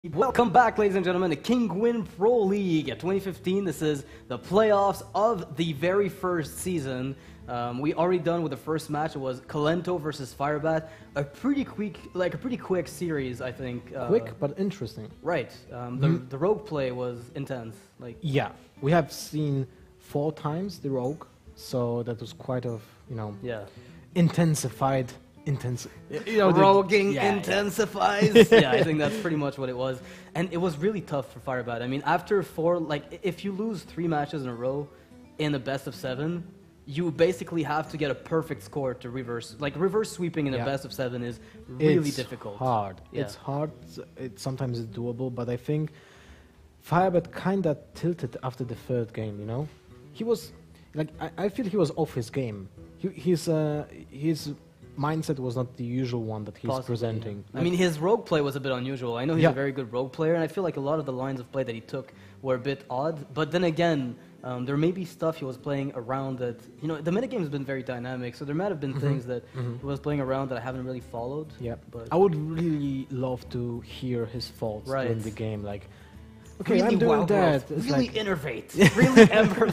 Welcome back, ladies and gentlemen, to King Gwyn Pro League 2015. This is the playoffs of the very first season. We already done with the first match. It was Kolento versus Firebat. A pretty quick series, I think. Quick but interesting. Right. The rogue play was intense. Yeah, we have seen 4 times the rogue, so that was quite intensified. Roguing intensifies. Yeah, I think that's pretty much what it was. And it was really tough for Firebat. I mean, after 4, if you lose 3 matches in a row in the best of 7, you basically have to get a perfect score to reverse. Reverse sweeping in a best of 7 is really difficult. It's hard. Yeah. It's hard. Sometimes it's doable, but I think Firebat kind of tilted after the 3rd game, you know? He was, I feel he was off his game. His mindset was not the usual one that he's presenting. I mean, his rogue play was a bit unusual. I know he's a very good rogue player, and I feel like a lot of the lines of play that he took were a bit odd. But then again, there may be stuff he was playing around that, the metagame has been very dynamic, so there might have been things that he was playing around that I haven't really followed. Yeah, but I would really love to hear his thoughts during the game, okay, really I'm doing that. Really innovate. Really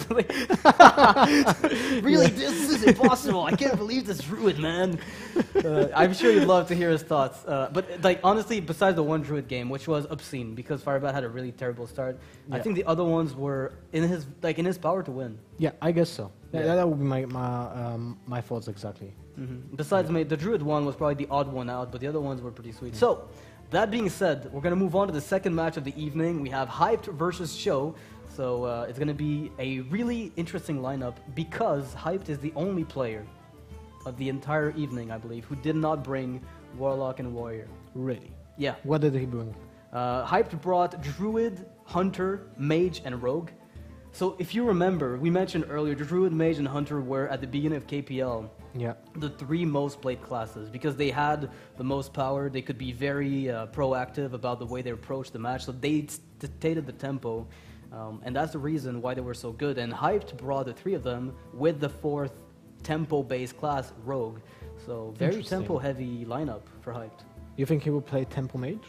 really, this is impossible. I can't believe this druid, man. I'm sure you'd love to hear his thoughts. But honestly, besides the one druid game, which was obscene because Firebat had a really terrible start, I think the other ones were in his power to win. Yeah, I guess so. Yeah. That would be my thoughts exactly. Besides, the druid one was probably the odd one out, but the other ones were pretty sweet. So. That being said, we're going to move on to the second match of the evening. We have Hyped versus Show. So it's going to be a really interesting lineup because Hyped is the only player of the entire evening, I believe, who did not bring Warlock and Warrior. Really? Yeah. What did he bring? Hyped brought Druid, Hunter, Mage, and Rogue. So if you remember, we mentioned earlier, Druid, Mage, and Hunter were at the beginning of KPL. Yeah. The 3 most played classes because they had the most power. They could be very proactive about the way they approached the match. So they dictated the tempo, and that's the reason why they were so good. And Hyped brought the 3 of them with the 4th tempo-based class, Rogue. So very tempo-heavy lineup for Hyped. You think he will play Tempo Mage?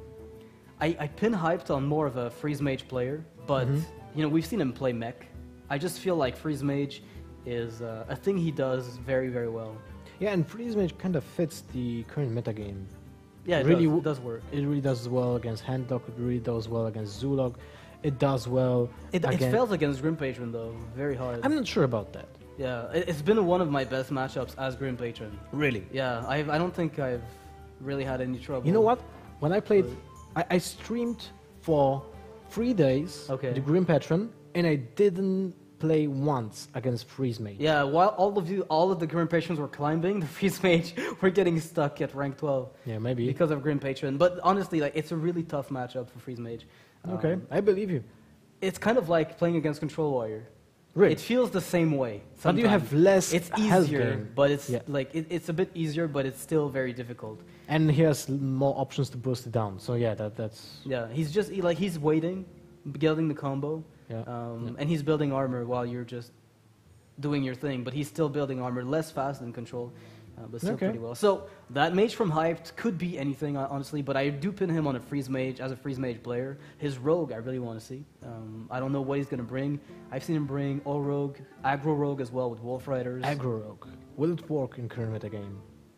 I pin Hyped on more of a Freeze Mage player, but we've seen him play mech. I just feel like Freeze Mage is a thing he does very, very well. Yeah, and Freeze Mage kind of fits the current metagame. Yeah, it does work. It really does well against Handlock, it really does well against Zulog. It does well It fails against Grim Patron, though, very hard. I'm not sure about that. Yeah, it's been one of my best matchups as Grim Patron. Really? Yeah, I don't think I've really had any trouble. You know what? When I played, I streamed for 3 days the Grim Patron, and I didn't play once against Freeze Mage. Yeah, while all of the Grim Patrons were climbing, the Freeze Mage were getting stuck at rank 12. Yeah, maybe. Because of Grim Patron. But honestly, it's a really tough matchup for Freeze Mage. Okay, I believe you. It's kind of like playing against Control Warrior. Really? It feels the same way. But you have less It's health easier, gain. but it's a bit easier, but it's still very difficult. And he has more options to boost it down. So yeah, that's... Yeah, he's waiting, getting the combo. Yeah. And he's building armor while you're just doing your thing, but he's still building armor less fast than Control, but still pretty well. So that Mage from Hyped could be anything, honestly, but I do pin him on a Freeze Mage as a Freeze Mage player. His Rogue, I really want to see. I don't know what he's going to bring. I've seen him bring All Rogue, Aggro Rogue as well with Wolf Riders. Aggro Rogue. Will it work in current metagame?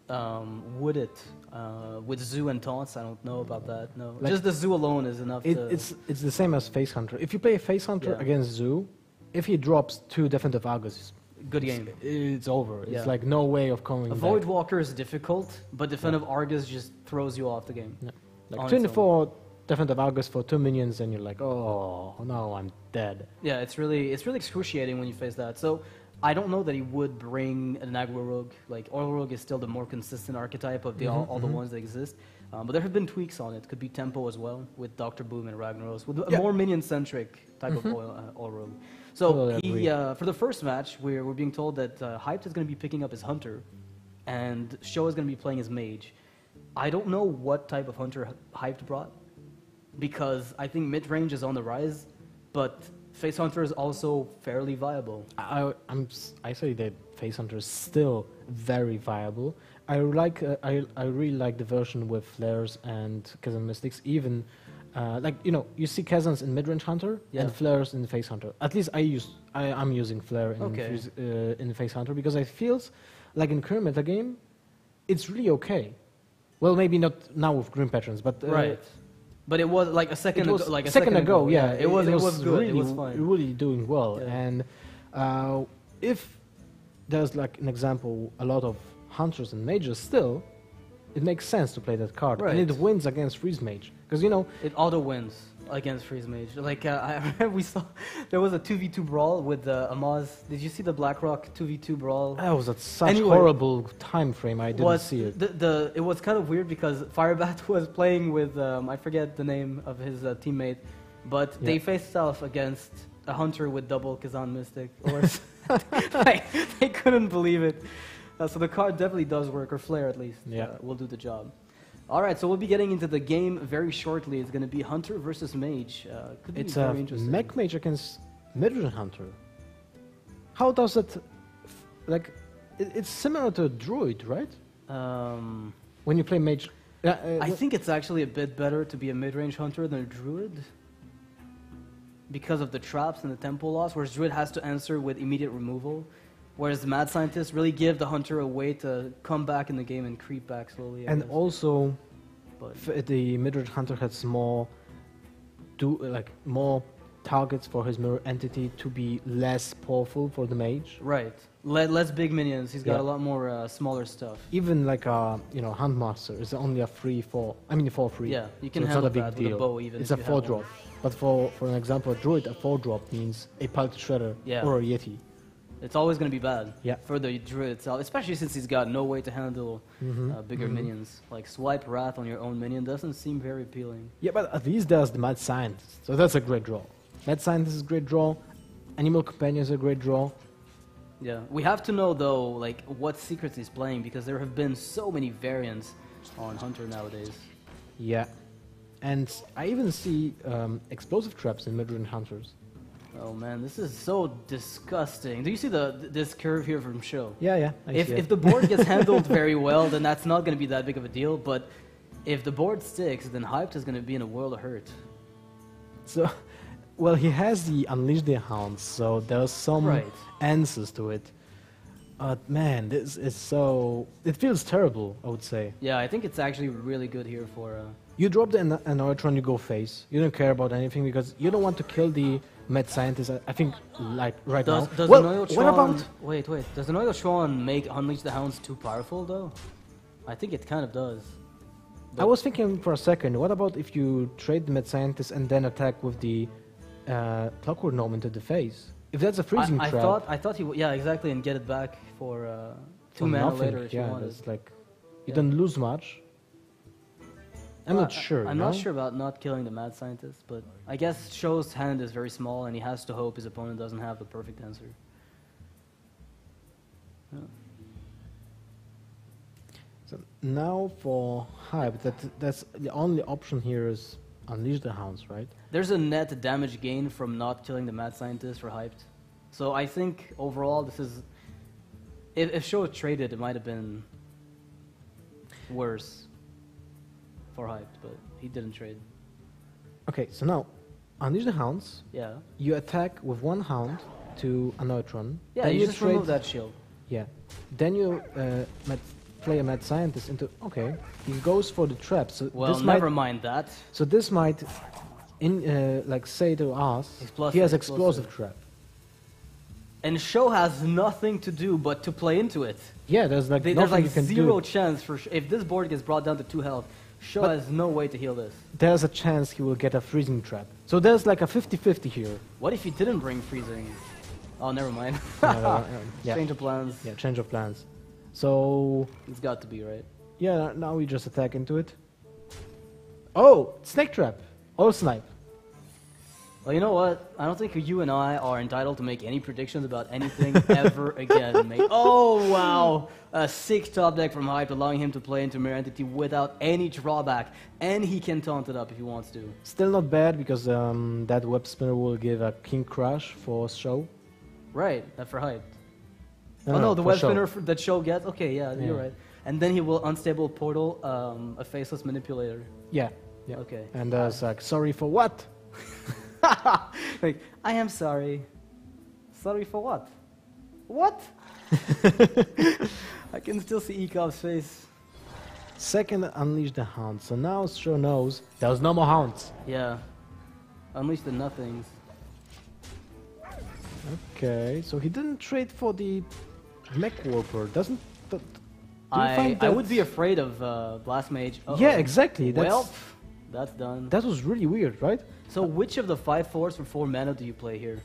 Would it? With Zoo and Taunts, I don't know about that. No, just the Zoo alone is enough. It's the same as Face Hunter. If you play Face Hunter against Zoo, if he drops 2 Definitive Argus, good game. It's over. It's like no way of coming back. Void Walker is difficult, but Definitive Argus just throws you off the game. Yeah. Like 24 Definitive Argus for 2 minions, and you're like, oh no, I'm dead. Yeah, it's really excruciating when you face that. So I don't know that he would bring an Aggro Rogue. Oil Rogue is still the more consistent archetype of all the ones that exist. But there have been tweaks on it. Could be Tempo as well, with Dr. Boom and Ragnaros, with a more minion-centric type of Oil Rogue. So for the first match, we're being told that Hyped is going to be picking up his Hunter, and Show is going to be playing his Mage. I don't know what type of Hunter Hyped brought, because I think mid-range is on the rise, but Face Hunter is also fairly viable. I say that Face Hunter is still very viable. I really like the version with Flares and Chasm Mystics, even like you see Kazans in mid-range hunter Yeah. and flares in face hunter. At least I'm using flare in Okay. in face hunter because I feels like in current meta game, it's really okay. Well, maybe not now with green patterns, but Right. But it was like a second it was ago. Like a second ago, yeah, It was good. really, It was fine. really doing well. Yeah. And if there's like an example, a lot of hunters and mages still, it makes sense to play that card, and it Right. wins against freeze mage because It auto wins against Freeze Mage. Like I remember we saw there was a 2v2 brawl with Amaz. Did you see the BlackRock 2v2 brawl? that was at such Anyway, horrible time frame. I didn't see it. It was kind of weird because Firebat was playing with I forget the name of his teammate, but they Yeah. faced off against a hunter with double Kazan Mystic. Or like, they couldn't believe it. So the card definitely does work, or Flare at least. Yeah. Will do the job. All right, so we'll be getting into the game very shortly. It's going to be Hunter versus Mage. Could be It's a very interesting. mech mage against mid-range hunter. How does it? Like, it's similar to a druid, right? When you play mage. I think it's actually a bit better to be a mid-range hunter than a druid because of the traps and the tempo loss, whereas druid has to answer with immediate removal, whereas the mad scientists really give the hunter a way to come back in the game and creep back slowly. I And guess. also, But the mid-range hunter has more targets for his mirror entity to be less powerful for the mage. right, less big minions. He's got Yeah. a lot more smaller stuff. Even like a Huntmaster is only a 3/4. I mean 4/3. Yeah, you can so it's handle not a big that deal. with a bow even. It's if a you 4 have drop. one. But for an example, a druid, a 4 drop means a Pulse Shredder Yeah. or a Yeti. It's always going to be bad Yeah. for the druid itself, especially since he's got no way to handle bigger minions. Like swipe Wrath on your own minion doesn't seem very appealing. Yeah, but at least there's the Mad Scientist, so that's a great draw. Mad Scientist is a great draw. Animal Companion is a great draw. Yeah, we have to know though, like what secrets he's playing because there have been so many variants on Hunter nowadays. Yeah, and I even see explosive traps in mid-range hunters. Oh man, this is so disgusting. Do you see this curve here from Show? Yeah, I see If it. the board gets handled very well, then that's not going to be that big of a deal. But if the board sticks, then Hyped is going to be in a world of hurt. So, well, he has the Unleash the Hounds, so there's some Right. answers to it. But man, this is so. It feels terrible, I would say. Yeah, I think it's actually really good here for. You drop the Anoratron, you go face. You don't care about anything because you don't want to kill the Mad Scientist. I think, like, right Does now. does Well, Noyotron, what about. wait? Does the Noyotron make Unleash the Hounds too powerful though? I think it kind of does. I was thinking for a second, what about if you trade the Mad Scientist and then attack with the Clockwork Gnome into the face? If that's a freezing I trap. I thought he would, yeah, exactly, and get it back for for 2 mana nothing, later if you yeah, wanted. that's like. You Yeah. don't lose much. I'm Well, not sure. I'm you not know? sure about not killing the mad scientist, but I guess Show's hand is very small, and he has to hope his opponent doesn't have the perfect answer. Yeah. So now for Hype, that's the only option here is Unleash the Hounds, right? There's a net damage gain from not killing the mad scientist for Hyped. So I think overall this is... If Show had traded, it might have been worse for Hyped, but he didn't trade. Okay, so now Unleash the Hounds. Yeah. You attack with one Hound to a Neutron. Yeah, then you just trade, remove that shield. Yeah. Then you play a Mad Scientist into. Okay. He goes for the trap. So Well, this never might. mind that. So this might, like say to us, Explosive, he has explosive. explosive trap. And Show has nothing to do but to play into it. Yeah, there's like There's nothing like you can zero do. chance for if this board gets brought down to 2 health, Show But- has no way to heal this. There's a chance he will get a freezing trap. So there's like a 50-50 here. What if he didn't bring freezing? Oh, never mind. Yeah. Change of plans. Yeah, change of plans. So It's got to be right. yeah, now we just attack into it. Oh, snake trap. Or snipe. Well, you know what? I don't think you and I are entitled to make any predictions about anything ever again, mate. Oh, wow. A 6 top deck from Hype, allowing him to play into Mirror Entity without any drawback. And he can taunt it up if he wants to. Still not bad because that web spinner will give a King Crush for show. Right, for Hype. Oh no, the for web show. spinner that Show gets? Okay, yeah, you're Yeah. right. And then he will Unstable Portal, a Faceless Manipulator. Yeah, Yeah. Okay. And it's like, sorry for what? Like, I am sorry. Sorry for what? What? I can still see Ekov's face. Second, unleash the hound. So now Sho knows there's no more hounds. Yeah. Unleash the nothings. Okay, so he didn't trade for the mech warper. Doesn't? Do you I find would be that- afraid of Blast Mage. Uh-oh. Yeah, exactly. Well, that's done. That was really weird, right? So which of the 5/4s for 4 mana do you play here?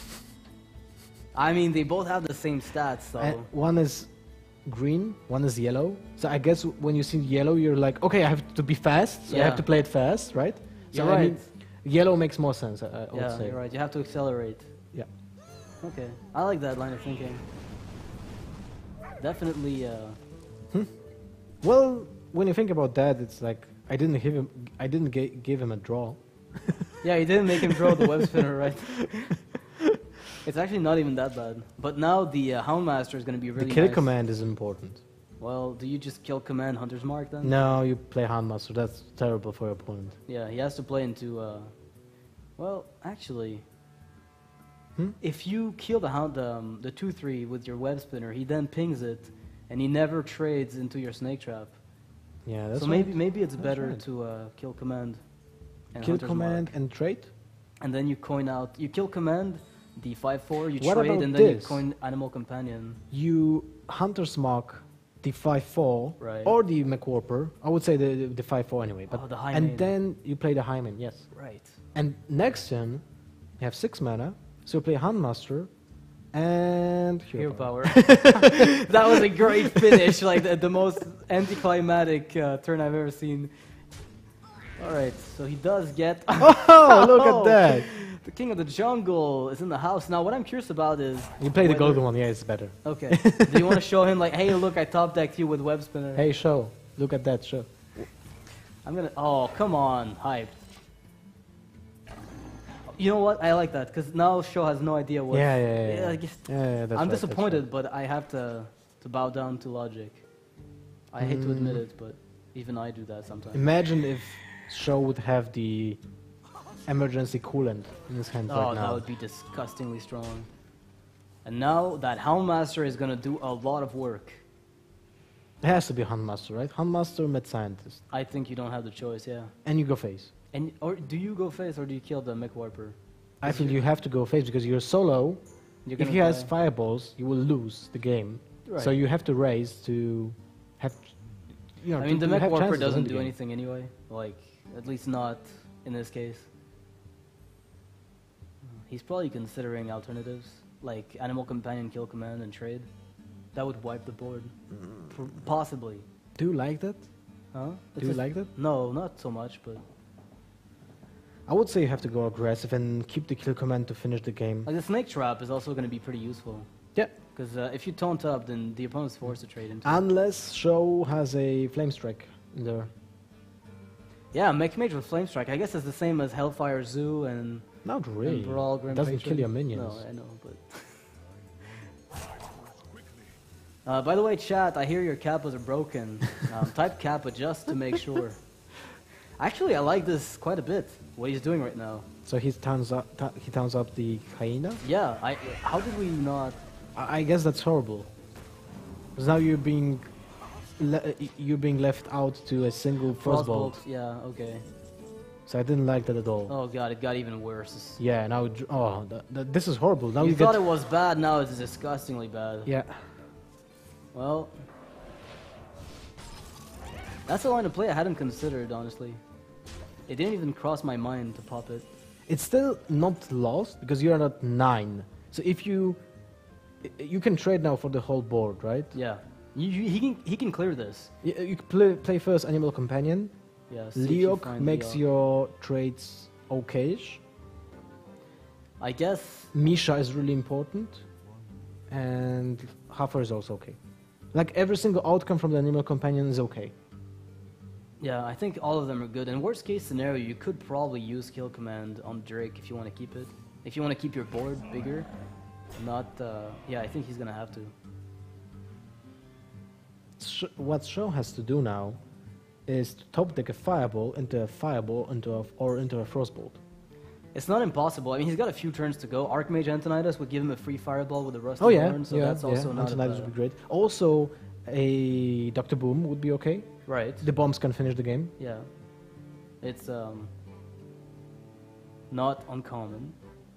I mean, they both have the same stats, so... One is green, one is yellow. So I guess when you see yellow, you're like, okay, I have to be fast, so I Yeah. have to play it fast, right? So You're I right. mean, yellow makes more sense, I would Yeah, say. you're right. You have to accelerate. Yeah. Okay. I like that line of thinking. Definitely, Well, when you think about that, it's like I didn't give him a draw. yeah, you didn't make him throw the web spinner, right? It's actually not even that bad. But now the Houndmaster is going to be really the kill nice. command is important. Well, do you just kill command Hunter's Mark then? No, you play Houndmaster. That's terrible for your opponent. Yeah, he has to play into. Well, actually, Hmm? if you kill the hound, the 2/3 with your web spinner, he then pings it, and he never trades into your snake trap. Yeah, that's So right. maybe it's That's better right. to kill command. And Kill Hunter's command Mark. and trade. And then you coin out. You kill command, the 5/4. You What trade, about and then this? you coin animal companion. You Hunter's Mark, the 5/4, Right. or the McWarper. I would say the 5/4 anyway. But Oh, the high and main. then you play the Hyman, yes. Right. And next turn, you have 6 mana, so you play Houndmaster and Hero power. That was a great finish, like the most anticlimactic turn I've ever seen. All right, so he does get. Oh, look at that! The king of the jungle is in the house now. What I'm curious about is You play the whether- golden one, yeah, it's better. Okay. Do you want to show him like, hey, look, I top decked you with web spinner? Hey, show, look at that show. I'm gonna. Oh, come on, hyped. You know what? I like that because now show has no idea what. Yeah. I guess Yeah, that's I'm right, that's disappointed, right. but I have to bow down to logic. I hate to admit it, but even I do that sometimes. Imagine if show would have the emergency coolant in his hand Oh, right that now. would be disgustingly strong. And now that Houndmaster is gonna do a lot of work. It has to be Houndmaster, right? Houndmaster, Mad Scientist. I think you don't have the choice, yeah. And you go face. And or do you go face or do you kill the mech warper? I feel you have to go face because you're solo. You're If gonna he has die. fireballs, you will lose the game. Right. So you have to raise to have. You know, I mean, to the mech have warper chances to win doesn't the do game. anything anyway. Like, at least not in this case. He's probably considering alternatives, like animal companion, kill command, and trade. That would wipe the board. Possibly. Do you like that? Huh? Do you like that? No, not so much, but I would say you have to go aggressive and keep the kill command to finish the game. like the snake trap is also going to be pretty useful. Yeah. Because if you taunt up, then the opponent's forced to trade into. Unless Show has a flame strike in there. Yeah, Mech Mage with Flame Strike. I guess it's the same as Hellfire Zoo and, Not really. and Brawl Grim It doesn't Patron. kill your minions. No, I know, but. By the way, chat, I hear your kappas are broken. Type kappa just to make sure. Actually, I like this quite a bit. What he's doing right now. So he turns up the hyena. Yeah, how did we not? I guess that's horrible. Because now you're being left out to a single frostbolt. Yeah, okay. So I didn't like that at all. Oh god, it got even worse. Yeah, now this is horrible. Now You you thought get it was bad, now it's disgustingly bad. yeah. Well, that's a line of play I hadn't considered, honestly. It didn't even cross my mind to pop it. It's still not lost because you're at 9. So if you can trade now for the whole board, right? Yeah, he can clear this. You can play first Animal Companion. Yeah, see if you Leok find makes Leok. your trades okayish. I guess. Misha is really important, and Huffer is also okay. Like every single outcome from the Animal Companion is okay. Yeah, I think all of them are good. In worst case scenario, you could probably use Kill Command on Drake if you want to keep it. If you want to keep your board bigger, not. Yeah, I think he's gonna have to. What Show has to do now is to top deck a fireball into a or into a frostbolt. It's not impossible. I mean, he's got a few turns to go. Archmage Antonidas would give him a free fireball with a Rusty Oh yeah, Horn, so yeah, that's also not a Antonidas bad. would be great. Also, a Dr. Boom would be okay. Right. The bombs can finish the game. Yeah. It's not uncommon.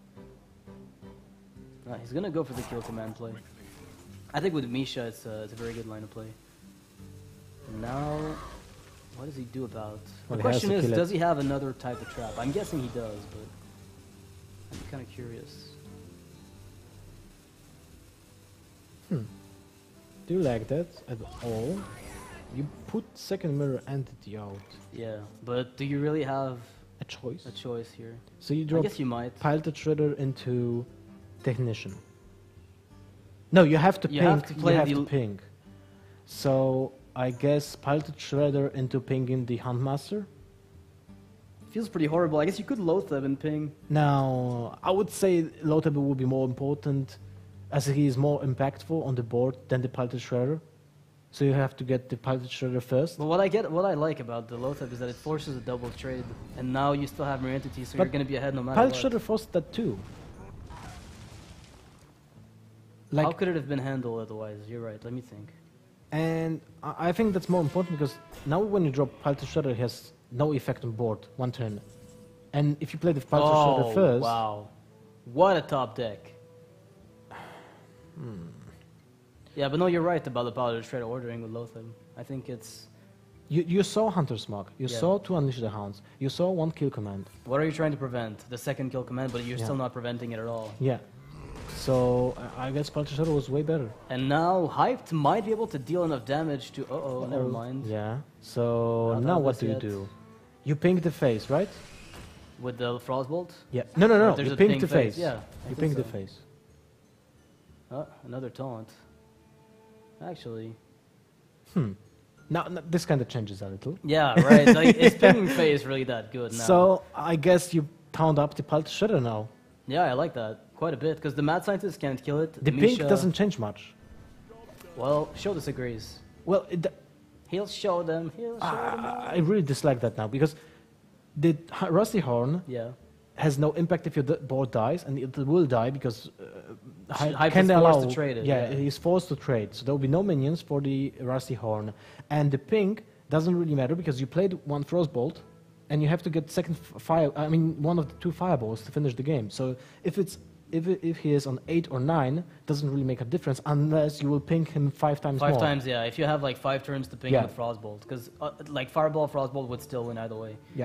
He's gonna go for the kill command play. I think with Misha, it's a very good line of play. And now, what does he do about? Well, The he has question to is, kill it. does he have another type of trap? I'm guessing he does, but I'm kind of curious. Do you like that at all? You put second mirror entity out. Yeah, but do you really have A choice. a choice here? So you I drop guess you might. Piloted Shredder into Technician. No, you have to You ping. have to play you have the to l- ping. So I guess Piloted Shredder into pinging the Huntmaster. Feels pretty horrible. I guess you could Loatheb and ping. Now, I would say Lothar would be more important as he is more impactful on the board than the Piloted Shredder. So you have to get the Piloted Shredder first. But what I like about the Loatheb is that it forces a double trade, and now you still have more entities, so But you're going to be ahead no matter Piloted what. Shredder forced that too. How Like, could it have been handled otherwise? You're right. Let me think. and I think that's more important because now when you drop Piloted Shredder, he has no effect on board, one turn. And if you play the Piloted Shredder first, wow! What a top deck. Yeah, but no, you're right about the Piloted Shredder ordering with Loatheb. I think it's. you saw Hunter's Mark, you Yeah. saw to unleash the hounds, you saw one kill command. What are you trying to prevent? The second kill command, but you're Yeah. still not preventing it at all. Yeah. So I guess Piloted Shredder was way better. And now Hyped might be able to deal enough damage to. Never mind. Yeah. So Not now what obvious do you yet. do? You ping the face, right? With the Frostbolt? Yeah. No, no, Or no. there's You a ping ping the face, face. yeah, I You think ping the so. face. Another taunt. Actually. Now this kind of changes a little. Yeah, right. Like, is pinging phase really that good now? So I guess you taunt up the Piloted Shredder now. Yeah, I like that quite a bit because the mad scientist can't kill it. The pink Misha- doesn't change much. Well, Show disagrees. Well, He'll show them. He'll show them. I really dislike that now because the Rusty Horn Yeah. has no impact if your board dies, and it will die because Hype can is they forced allow? to trade it, Yeah, yeah. he's forced to trade, so there will be no minions for the Rusty Horn, and the pink doesn't really matter because you played one Frostbolt, and you have to get second fire. I mean, one of the two fireballs to finish the game. So if he is on 8 or 9, doesn't really make a difference unless you will ping him 5 times Five more. times, yeah. If you have like 5 turns to ping Yeah. with Frostbolt, because like Fireball, Frostbolt would still win either way. Yeah.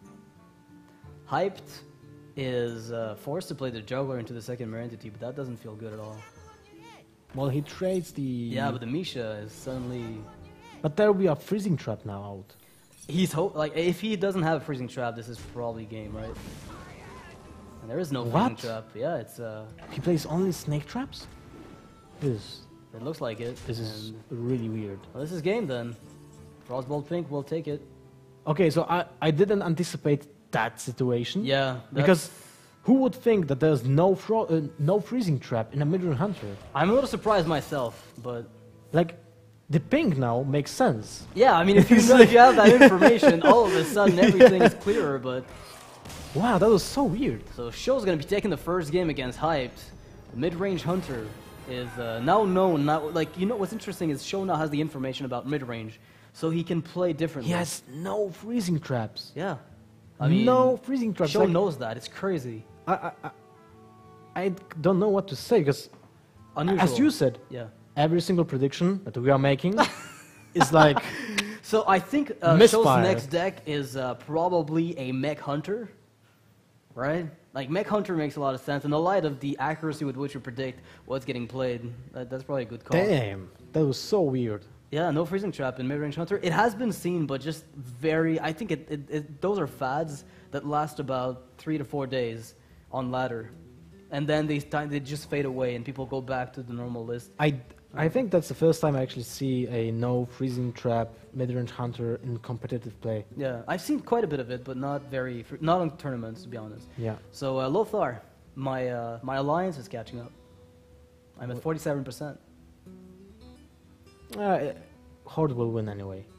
Hyped is forced to play the Juggler into the second mirror entity, but that doesn't feel good at all. Well, he trades the. Yeah, but the Misha is suddenly. But there will be a freezing trap now out. He's like if he doesn't have a freezing trap, this is probably game, right? And there is no freezing What? trap. Yeah, it's He plays only snake traps. This it looks like it. is And, really weird. well, this is game then. Frostbolt Pink will take it. Okay, so I didn't anticipate that situation. Yeah, that's- Because who would think that there's no freezing trap in a mid-range hunter? I'm a little surprised myself, but Like, the ping now makes sense. yeah, I mean if you know, if you have that information, all of a sudden everything is clearer. But Wow, that was so weird. so Show's gonna be taking the first game against Hyped. The mid-range hunter is now known. Now, like you know, what's interesting is Show now has the information about mid-range, so he can play differently. He has no freezing traps. Yeah. I mean, no freezing traps. Show Like, knows that. It's crazy. I don't know what to say because, Unusual. as you said, Yeah. every single prediction that we are making is like So I think Show's Misfire. next deck is probably a Mech Hunter, right? Like Mech Hunter makes a lot of sense in the light of the accuracy with which you predict what's getting played. That's probably a good call. damn. That was so weird. Yeah, no freezing trap in mid-range hunter. It has been seen, but just very. I think those are fads that last about 3 to 4 days on ladder, and then they just fade away, and people go back to the normal list. I think that's the first time I actually see a no freezing trap mid-range hunter in competitive play. Yeah, I've seen quite a bit of it, but not on tournaments, to be honest. Yeah. So Lothar, my alliance is catching up. I'm at 47%. Horde will win anyway.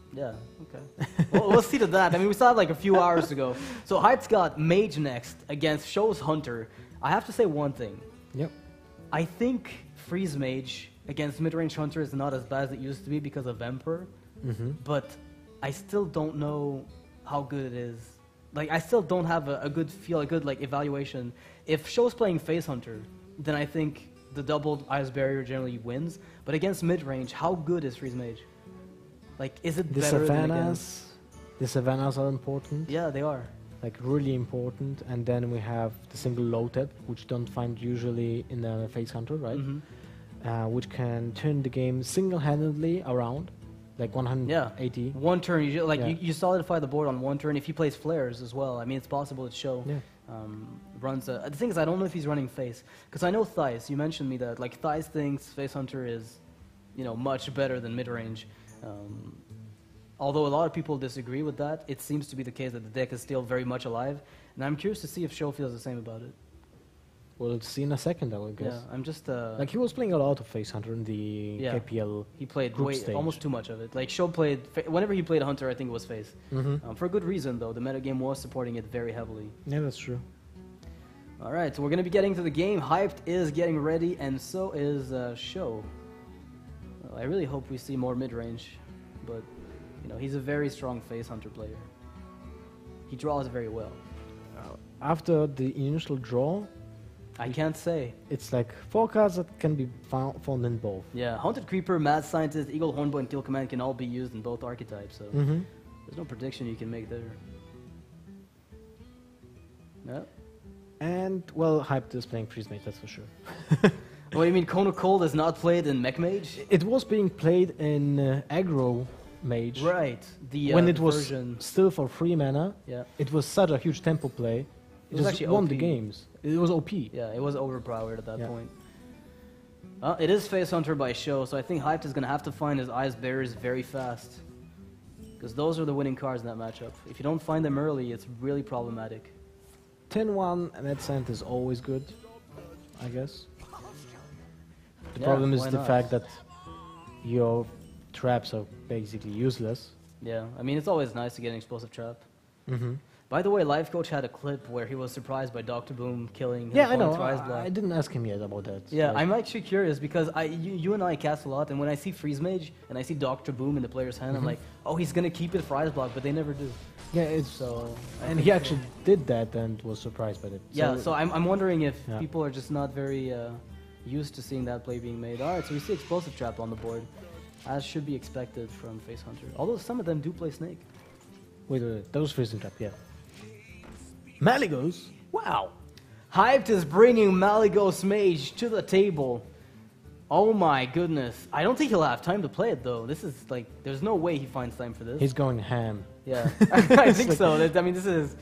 Yeah, okay. We'll see to that. I mean, we saw it like a few hours ago. So Hype's got Mage next against Show's Hunter. I have to say one thing. Yep. I think Freeze Mage against mid-range Hunter is not as bad as it used to be because of Emperor. But I still don't know how good it is. Like, I still don't have a good feel, a good like evaluation. If Show's playing Face Hunter, then I think the doubled Ice Barrier generally wins. But against mid-range, how good is Freeze Mage? Like, is it The better than against... Savannahs are important. Yeah, they are. Like really important. And then we have the single low tap, which you don't find usually in a Face Hunter, right? Which can turn the game single-handedly around, like 180. Yeah. One turn, you solidify the board on one turn. If he plays flares as well, I mean, it's possible that Show runs a... The thing is, I don't know if he's running Face. Because I know Thais, you mentioned me that, like, Thais thinks Face Hunter is, much better than mid-range. Although a lot of people disagree with that, it seems to be the case that the deck is still very much alive. And I'm curious to see if Show feels the same about it. We'll see in a second, I would guess. Yeah, I'm just... like, he was playing a lot of Face Hunter in the KPL He played group stage. almost too much of it. Like, Show played... Whenever he played Hunter, I think it was Face. For a good reason, though. The metagame was supporting it very heavily. Yeah, that's true. All right, so we're going to be getting to the game. Hyped is getting ready, and so is Show. Well, I really hope we see more mid-range, but, he's a very strong Face Hunter player. He draws very well. After the initial draw, I can't say. it's like 4 cards that can be found in both. Yeah, Haunted Creeper, Mad Scientist, Eagle, Hornboy, and Kill Command can all be used in both archetypes, so there's no prediction you can make there. Yeah. And, well, Hyped is playing Freeze Mage, that's for sure. What do you mean, Cone of Cold is not played in Mech Mage? It was being played in Aggro Mage. Right. When it the was version. still for 3 mana. Yeah. It was such a huge tempo play. It was just actually won OP. the games. It was OP. Yeah, it was overpowered at that Yeah. point. It is Face Hunter by Show, so I think Hyped is going to have to find his Ice Bearers very fast. Because those are the winning cards in that matchup. If you don't find them early, it's really problematic. 10-1 and that scent is always good, I guess. The Yeah, problem is why the not? fact that your traps are basically useless. Yeah, I mean, it's always nice to get an explosive trap. Mm-hmm. By the way, Life Coach had a clip where he was surprised by Dr. Boom killing his Yeah, I know. opponent's Rise Block. I didn't ask him yet about that. Yeah, Like, I'm actually curious because you and I cast a lot, and when I see Freeze Mage and I see Dr. Boom in the player's hand, I'm like, oh, he's gonna keep it for Ice Block, but they never do. yeah, it's So, I and think he actually did that and was surprised by it. yeah. So I'm wondering if Yeah. people are just not very used to seeing that play being made. All right, so we see Explosive Trap on the board, as should be expected from Face Hunter. Although some of them do play Snake. wait, that was freezing trap. Yeah. Maligos. Wow. Hyped is bringing Malygos Mage to the table. Oh my goodness. I don't think he'll have time to play it though. This is like, there's no way he finds time for this. He's going ham. Yeah, I think so. I mean, this is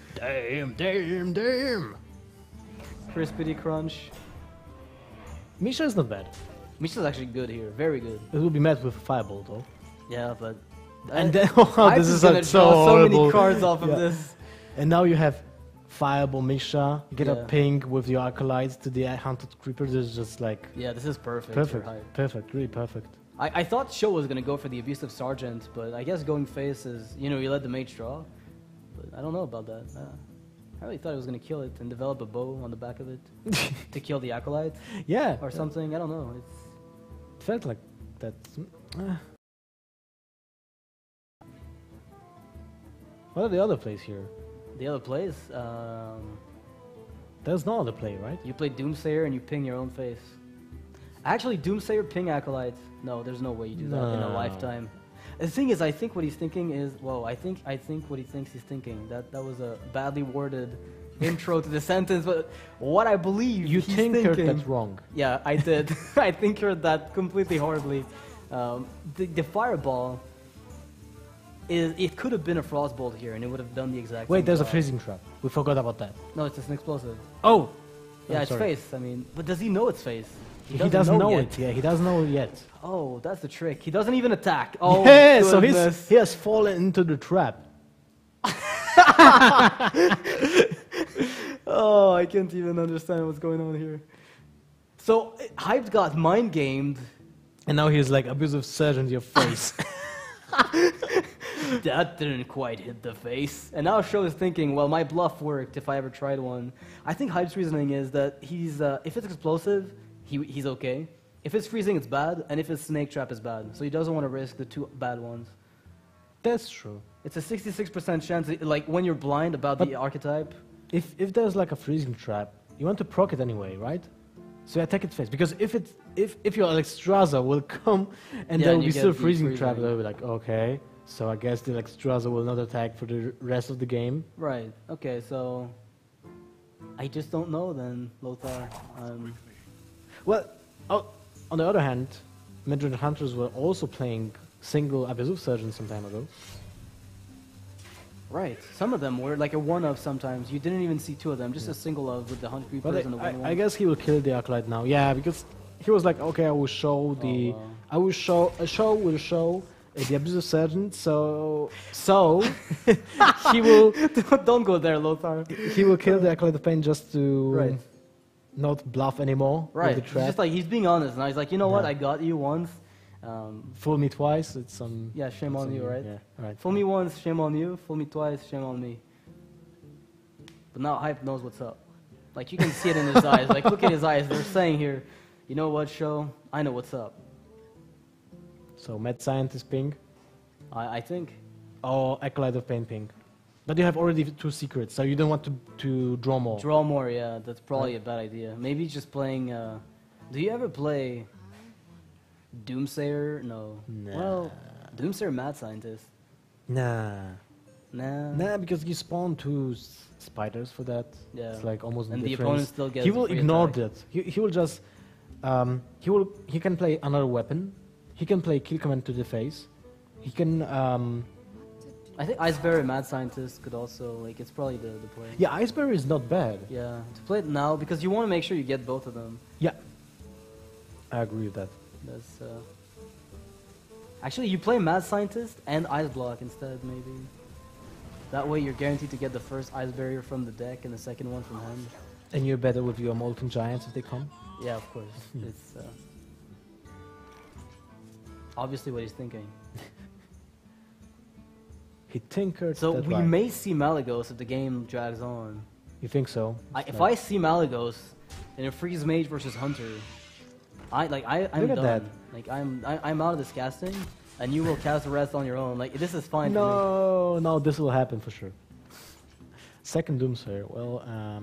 Damn. Crispity Crunch. Misha is not bad. Misha's actually good here. Very good. It will be met with a fireball though. Yeah, but... And then Hyped this is gonna so draw so many horrible. cards off of Yeah. this. And now you have fireball Misha, get Yeah. a ping with your acolytes to the Haunted Creeper. This is just like Yeah, this is perfect. perfect, for Hyped. perfect, really perfect. I thought Show was going to go for the Abusive Sergeant, but I guess going Face is, you let the mage draw. But I don't know about that. I really thought he was going to kill it and develop a bow on the back of it to kill the Acolyte Yeah, or something. I don't know. it felt like that. What are the other plays here? The other plays, There's no other play, right? you play Doomsayer and you ping your own face. Actually, Doomsayer ping Acolyte. No, there's no way you do that in a No. lifetime. The thing is, I think what he's thinking is, whoa, I think what he thinks he's thinking. That was a badly worded intro to the sentence, but what I believe You he's think thinking, that's wrong. Yeah, I did. I tinkered that completely horribly. The fireball it could have been a frostbolt here, and it would have done the exact. Wait, same there's a job. freezing trap. We forgot about that. No, it's just an explosive. Oh, Yeah, I'm it's sorry. face. I mean, but does he know it's face? He doesn't know yet. it. Yeah, he doesn't know it yet. Oh, that's the trick. He doesn't even attack. Oh, Yeah, so goodness. he has fallen into the trap. Oh, I can't even understand what's going on here. So, Hyped got mind gamed. And now he's like abusive surgeon to your face. That didn't quite hit the face. And now Sho is thinking, well, my bluff worked if I ever tried one. I think Hype's reasoning is that he's, if it's explosive, he's okay. If it's freezing, it's bad. And if it's snake trap, it's bad. So he doesn't want to risk the two bad ones. That's true. It's a 66% chance, like when you're blind about the archetype. If there's like a freezing trap, you want to proc it anyway, right? So attack it first. Because if your Alexstrasza will come and there will be still freezing trap, they'll be like, okay. So I guess the Alexstrasza will not attack for the rest of the game. Right. Okay, so I just don't know then, Lothar. Well, on the other hand, Madrid Hunters were also playing single Abyssal Surgeon some time ago. Right. Some of them were like a one-of sometimes. You didn't even see two of them, just a single of with the Hunt Creepers But and the one-one. I guess he will kill the Acolyte now. Yeah, because he was like, okay, I will show the... wow. I will show... A show will show the Abyssal Surgeon, so he will... Don't go there, Lothar. He will kill the Acolyte of Pain just to Right. not bluff anymore Right. with the He's trap. just like, he's being honest now. He's like, you know what, Yeah. I got you once. Fool me twice, it's some... Yeah, shame on you, right? Yeah, right. Fool me once, shame on you. Fool me twice, shame on me. But now Hype knows what's up. Like, you can see it in his eyes. Like, look at his eyes. They're saying here, you know what, Sho? I know what's up. So Mad Scientist ping, I think. or Acolyte of Pain ping. But you have already two secrets, so you don't want to draw more. Draw more, yeah. That's probably a bad idea. Maybe just playing... do you ever play Doomsayer? No. Nah. Well, Doomsayer Mad Scientist. Nah. Nah. Nah, because you spawn two spiders for that. Yeah. It's like almost And the indifference. opponent still gets He will free ignore attack. that. He will just he can play another weapon. He can play kill command to the face. He can I think Iceberry Mad Scientist could also, like, it's probably the play. yeah, Iceberry is not bad. Yeah, to play it now, because you want to make sure you get both of them. Yeah. I agree with that. That's, Actually, you play Mad Scientist and Ice Block instead, maybe. That way you're guaranteed to get the first Ice Barrier from the deck and the second one from hand. And you're better with your Molten Giants if they come. Yeah, of course. It's, obviously what he's thinking. He tinkered. So that we right. may see Malagos if the game drags on. You think so? If I see Malagos in a Freeze Mage versus Hunter, I'm Look done. at that. Like I'm out of this casting, and you will cast the rest on your own. Like this is fine for No, this will happen for sure. Second Doomsayer. Well,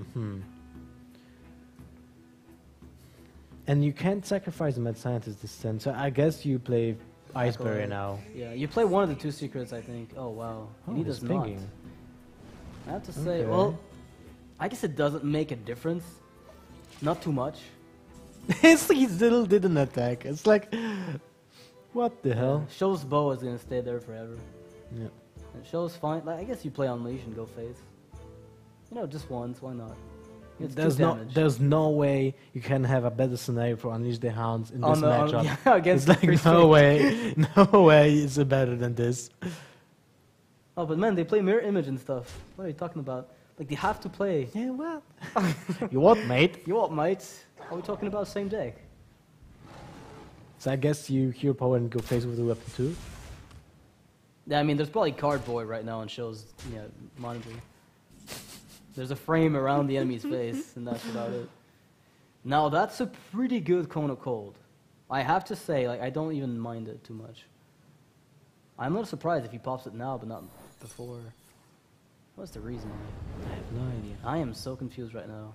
And you can't sacrifice the Mad Scientist this turn, so I guess you play Ice Barrier Acolyte. now. me. Yeah, you play one of the two secrets, I think. Oh wow, Oh, he he's does not. pinging. I have to say, Okay. well, I guess it doesn't make a difference. Not too much. He still didn't attack. It's like, what the hell? Sho's bow is gonna stay there forever. Yeah. And Sho's fine. Like, I guess you play Unleash and go face. You know, just once. Why not? It's There's two damage. there's no way you can have a better scenario for Unleash the Hounds in this matchup. Yeah, against It's like the no Freeze Mage. way, no way is it better than this. Oh, but man, they play Mirror Image and stuff. What are you talking about? Like, they have to play. Yeah, what? You what, mate? You what, mate? Are we talking about same deck? So I guess you hero power and go face with the weapon too. Yeah, I mean, there's probably Cardboy right now on Sho's monitor. There's a frame around the enemy's face, and that's about it. Now, that's a pretty good Cone of Cold. I have to say, like, I don't even mind it too much. I'm not surprised if he pops it now, but not before. What's the reason? I have no idea. I am so confused right now.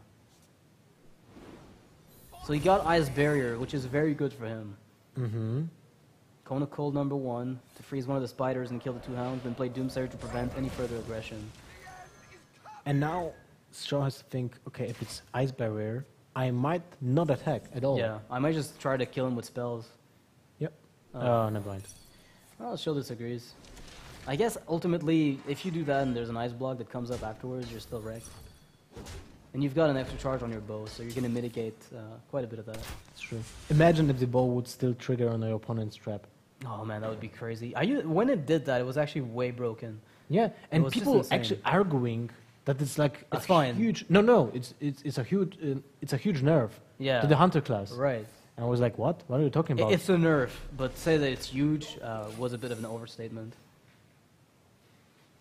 So he got Ice Barrier, which is very good for him. Mm-hmm. Cone of Cold #1 to freeze one of the spiders and kill the two hounds, then play Doomsayer to prevent any further aggression. And now Shaw has to think, okay, if it's Ice Barrier, I might not attack at all. Yeah, I might just try to kill him with spells. Yep. Oh. Oh, never mind. Well, Show disagrees. I guess ultimately, if you do that and there's an ice block that comes up afterwards, you're still wrecked. And you've got an extra charge on your bow, so you're going to mitigate quite a bit of that. That's true. Imagine if the bow would still trigger on your opponent's trap. Oh man, that would be crazy. When it did that, it was actually way broken. Yeah, and was just people insane. actually arguing that it's like It's a fine. huge. No, it's a huge nerf Yeah. to the hunter class. Right. And I was like, what? What are you talking about? It's a nerf, but say that it's huge was a bit of an overstatement.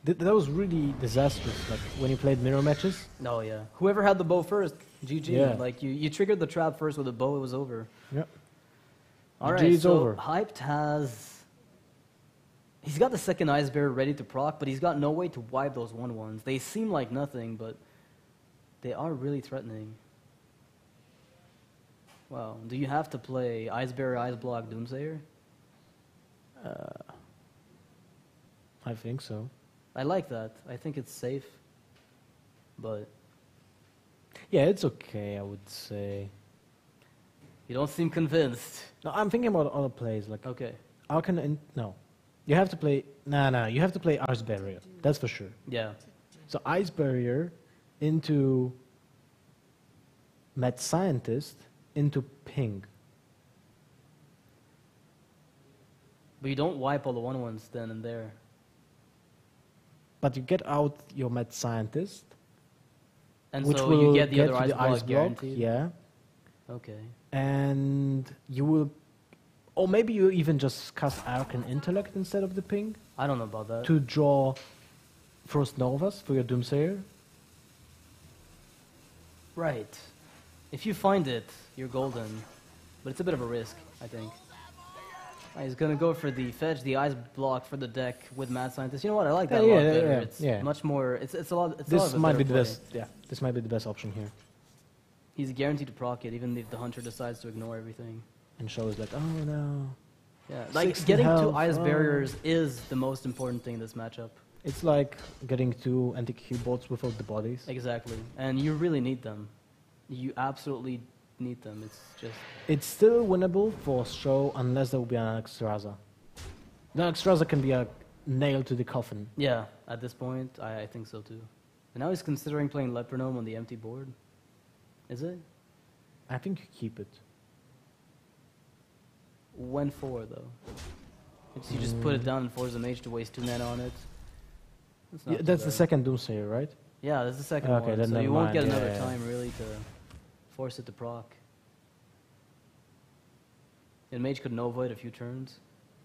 That was really disastrous. Like when you played mirror matches. Oh yeah. Whoever had the bow first, GG. Yeah. Like you triggered the trap first with a bow, it was over. Yeah. All GG, right. it's So over. Hyped has. He's got the second Ice Bear ready to proc, but he's got no way to wipe those 1/1s. They seem like nothing, but they are really threatening. Wow. Do you have to play Ice Bear, Ice Block, Doomsayer? I think so. I like that. I think it's safe. But Yeah, it's okay, I would say. you don't seem convinced. No, I'm thinking about other plays. Like Okay. no, you have to play. No. You have to play Ice Barrier. That's for sure. Yeah. So Ice Barrier into Mad Scientist into Ping. But you don't wipe all the 1/1s then and there. But you get out your Mad Scientist, And which so will you get the to other Ice the Block Ice Block. guaranteed? Yeah, Okay. and you will, or maybe you even just cast Arcane Intellect instead of the Ping I don't know about that. to draw Frost Novas for your Doomsayer. Right. If you find it, you're golden. But it's a bit of a risk, I think. He's gonna go for the fetch, the Ice Block for the deck with Mad Scientist. You know what? I like that a lot better. It's much more. It's a lot. It's a lot This of a might be better the play. best. Yeah, this might be the best option here. He's guaranteed to proc it, even if the hunter decides to ignore everything. And Show is like, oh no. Yeah, like 16 getting health, two Ice oh. barriers is the most important thing in this matchup. It's like getting two anti-Q bots without the bodies. Exactly, and you really need them. You absolutely need them. It's just It's still winnable for Show unless there will be an Extraza. The Extraza can be a nail to the coffin. yeah. At this point, I think so too. And now he's considering playing Lepronome on the empty board. Is it? I think you keep it. When for though? It's, you just put it down and force the mage to waste 2 mana on it. That's, not Yeah, too that's the bad. second Doomsayer, right? Yeah, that's the second Okay, one. then So never you won't mind. get Yeah, another yeah. time really to force it to proc. And mage could Nova it a few turns.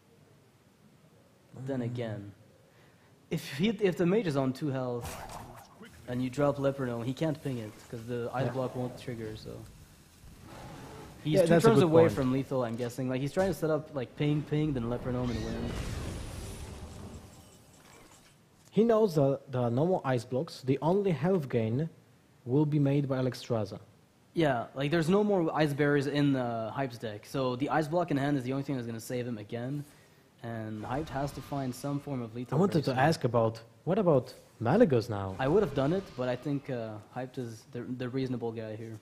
Then again, if the mage is on 2 health and you drop Lepronome, he can't ping it because the Ice Yeah. Block won't trigger. So he's Yeah, 2 that's a turns good away point. from lethal. I'm guessing. Like he's trying to set up like ping, then Lepronome and win. He knows that there are no more ice blocks. The only health gain will be made by Alexstrasza. Yeah, like there's no more ice barriers in Hype's deck, so the Ice Block in hand is the only thing that's going to save him again, and Hype has to find some form of lethal. I wanted very to soon. ask about, what about Malagos now? I would have done it, but I think Hype is the reasonable guy here.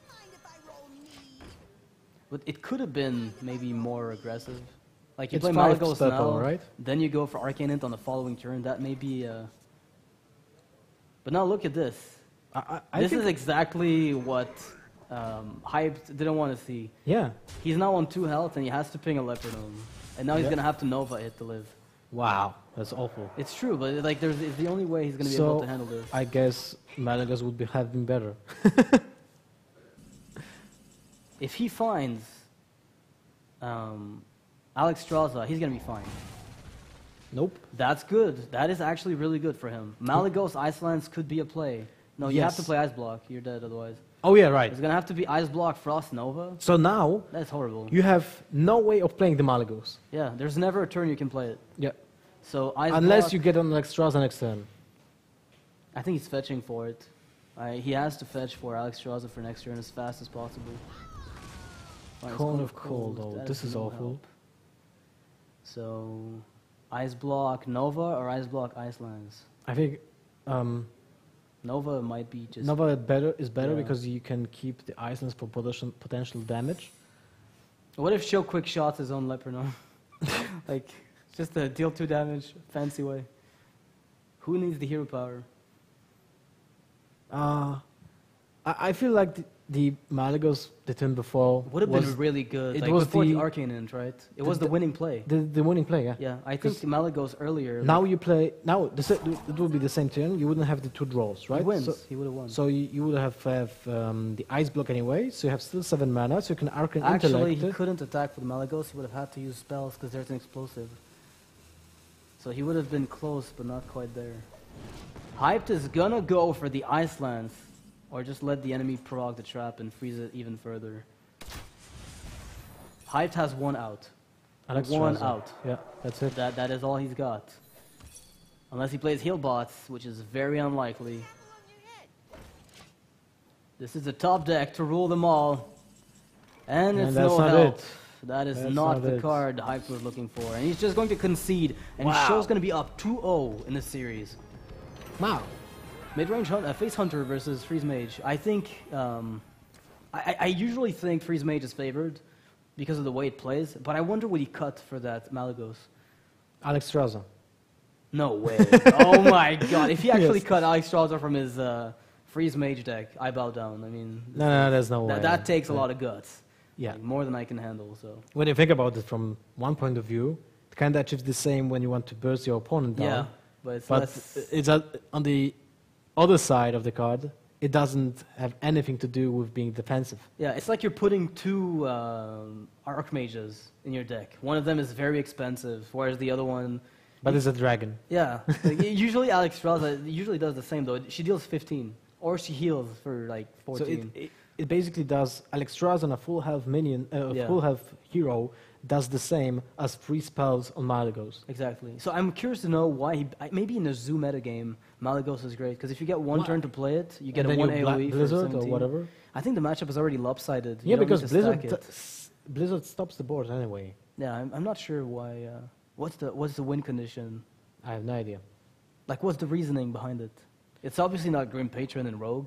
But it could have been maybe more aggressive. Like you It's play 5 Malagos purple, now, right? then you go for Arcane Int on the following turn. That may be. But now look at this. I This think, is exactly what Hype didn't want to see. yeah. He's now on 2 health and he has to ping a Lepronome. And now he's Yeah. going to have to Nova it to live. Wow, that's awful. It's true, but like it's the only way he's going to be able to handle this. I guess Malagos would have been better. If he finds Alexstrasza, he's going to be fine. Nope. That's good. That is actually really good for him. Malagos Icelands could be a play. No, you have Yes. to play Ice Block. You're dead otherwise. Oh yeah, right. It's going to have to be Ice Block Frost Nova. So now That's horrible. you have no way of playing the Malagos. Yeah, there's never a turn you can play it. Yeah. So Ice Unless Block, you get on Alexstrasza next turn. I think he's fetching for it. He has to fetch for Alexstrasza for next turn as fast as possible. Fine, it's Cone of Cold, oh, That this is no awful. help. So, Ice Block Nova or Ice Block Icelands? I think Nova might be just... Nova is better Yeah. because you can keep the Icelands for potential damage. What if Show quick shots his own Lepronome? Like, just to deal 2 damage, fancy way. Who needs the hero power? I feel like the Malagos the turn before Would have was been really good. it Like was before the the- Arcane Int, right? It was the the- winning play. the winning play, yeah. Yeah, I think 'Cause Malagos earlier. Now you play, now it will be the same turn, you wouldn't have the 2 draws, right? He wins. So, He would have won. so you would have the Ice Block anyway, so you have still 7 mana, so you can Arcane Actually, Intellect. he couldn't attack with Malagos. He would have had to use spells because there's an explosive. So he would have been close, but not quite there. Hyped is gonna go for the Ice Lance, or just let the enemy proc the trap and freeze it even further. Hyped has one out. Alex One Straza. out. Yeah, that's it. That is all he's got. Unless he plays heal bots, which is very unlikely. This is a top deck to rule them all. And it's that's no not help. it. That is That's not not the it. card Hype was looking for. And he's just going to concede. And Wow. Show's going to be up 2-0 in this series. Wow. Mid-range Face Hunter versus Freeze Mage. I think, I usually think Freeze Mage is favored because of the way it plays, but I wonder what he cut for that Malagos. Alex Straza. No way. Oh my god. If he actually Yes. cut Alex Strasser from his Freeze Mage deck, I bow down. I mean, No, there's no way. that takes a lot of guts. Yeah. Like, more than I can handle, so. When you think about it from one point of view, it kind of achieves the same when you want to burst your opponent down. Yeah, but it's But less... it's on the other side of the card. It doesn't have anything to do with being defensive. Yeah, it's like you're putting two Archmages in your deck. One of them is very expensive, whereas the other one... But it's a dragon. Yeah. Like, usually Alex Strasser usually does the same, though. She deals 15, or she heals for, like, 14. So it basically does Alex Straza on a full health minion, Yeah. full health hero does the same as 3 spells on Malagos. Exactly. So I'm curious to know why maybe in a zoo meta game, Malagos is great, because if you get one Why? turn to play it, you get And a then 1 you AoE for Blizzard 17. or whatever. I think the matchup is already lopsided. You Yeah, don't because need to stack it. Blizzard stops the board anyway. Yeah, I'm not sure why. What's the win condition? I have no idea. Like, what's the reasoning behind it? It's obviously not Grim Patron and Rogue.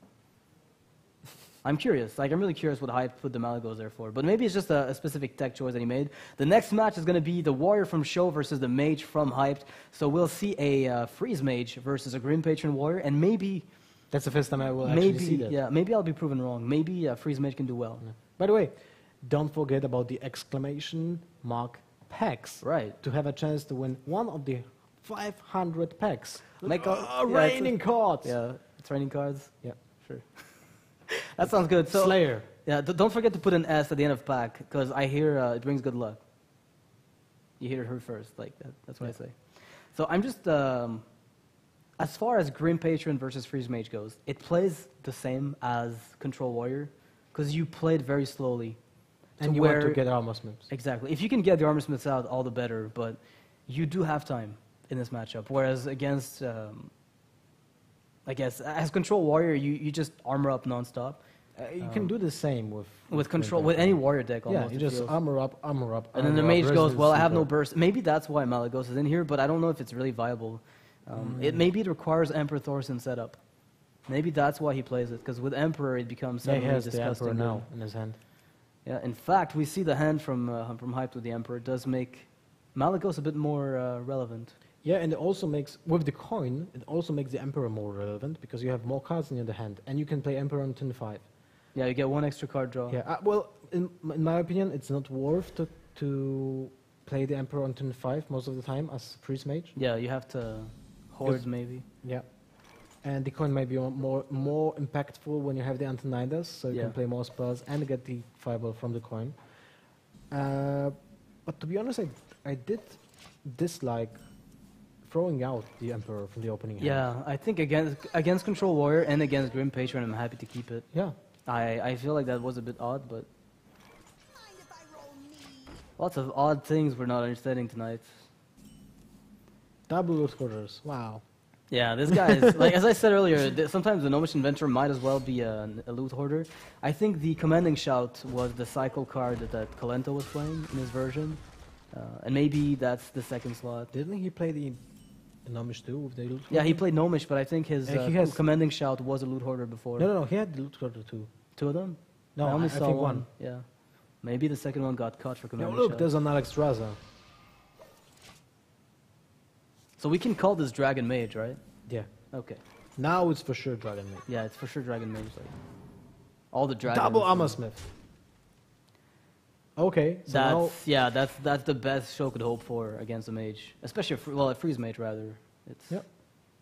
I'm curious. Like, I'm really curious what Hype put the Malagos there for. But maybe it's just a specific tech choice that he made. The next match is going to be the Warrior from Show versus the Mage from Hyped. So we'll see a Freeze Mage versus a Grim Patron Warrior, and maybe, That's the first time I will actually see maybe, that. yeah, maybe I'll be proven wrong. Maybe Freeze Mage can do well. Yeah. By the way, don't forget about the exclamation mark packs. Right. To have a chance to win one of the 500 packs. Make a- yeah, raining cards. Yeah, training cards. Yeah. Sure. That sounds good. So Slayer. yeah, don't forget to put an S at the end of pack, because I hear it brings good luck. You hear it here first, like that. That's what I say. So I'm just as far as Grim Patron versus Freeze Mage goes, it plays the same as Control Warrior, because you play it very slowly. And you want to get armor smiths. Exactly. If you can get the armor smiths out, all the better. But you do have time in this matchup. Whereas against, I guess, as Control Warrior, you just armor up nonstop. You can do the same with Control, with any warrior deck Yeah, almost. you it just feels. armor up. And then the armor mage up, goes, Resident well, I have no Seeker. burst. Maybe that's why Malagos is in here, but I don't know if it's really viable. Maybe it requires Emperor Thorson setup. Maybe that's why he plays it, because with Emperor it becomes Yeah, he suddenly has the disgusting. Emperor good. now in his hand. Yeah, in fact, we see the hand from Hyped with the Emperor. It does make Malagos a bit more relevant. Yeah, and it also makes, with the coin, it also makes the Emperor more relevant because you have more cards in your hand, and you can play Emperor on turn 5. Yeah, you get one extra card draw. Yeah, well, in my opinion, it's not worth to play the Emperor on turn 5 most of the time as Freeze Mage. Yeah, you have to horde Because- maybe. Yeah. And the coin might be more impactful when you have the Antonidas, so you Yeah. can play more spells and get the fireball from the coin. But to be honest, I did dislike throwing out the Emperor from the opening hand. Yeah, I think against Control Warrior and against Grim Patron, I'm happy to keep it. Yeah. I feel like that was a bit odd, but lots of odd things we're not understanding tonight. Double loot quarters. Wow. Yeah, this guy is, like, as I said earlier, sometimes the Gnomish Inventor might as well be a loot hoarder. I think the Commanding Shout was the cycle card that Kalento was playing in his version. And maybe that's the second slot. Didn't he play the Gnomish too with the loot Yeah, he quarter? played Gnomish, but I think his He has- Commanding Shout was a loot hoarder before. No, he had the loot quarter too. Two of them? No, I only I saw think one. one. Yeah. Maybe the second one got caught for No, Commanding look, Shout. there's an Alex Straza. So we can call this Dragon Mage, right? Yeah. Okay. Now it's for sure Dragon Mage. Yeah, it's for sure Dragon Mage. Like, all the dragons. Double and- Armor Smith. Okay, so now That's the best Show could hope for against a mage, especially a Freeze Mage rather. It's Yep.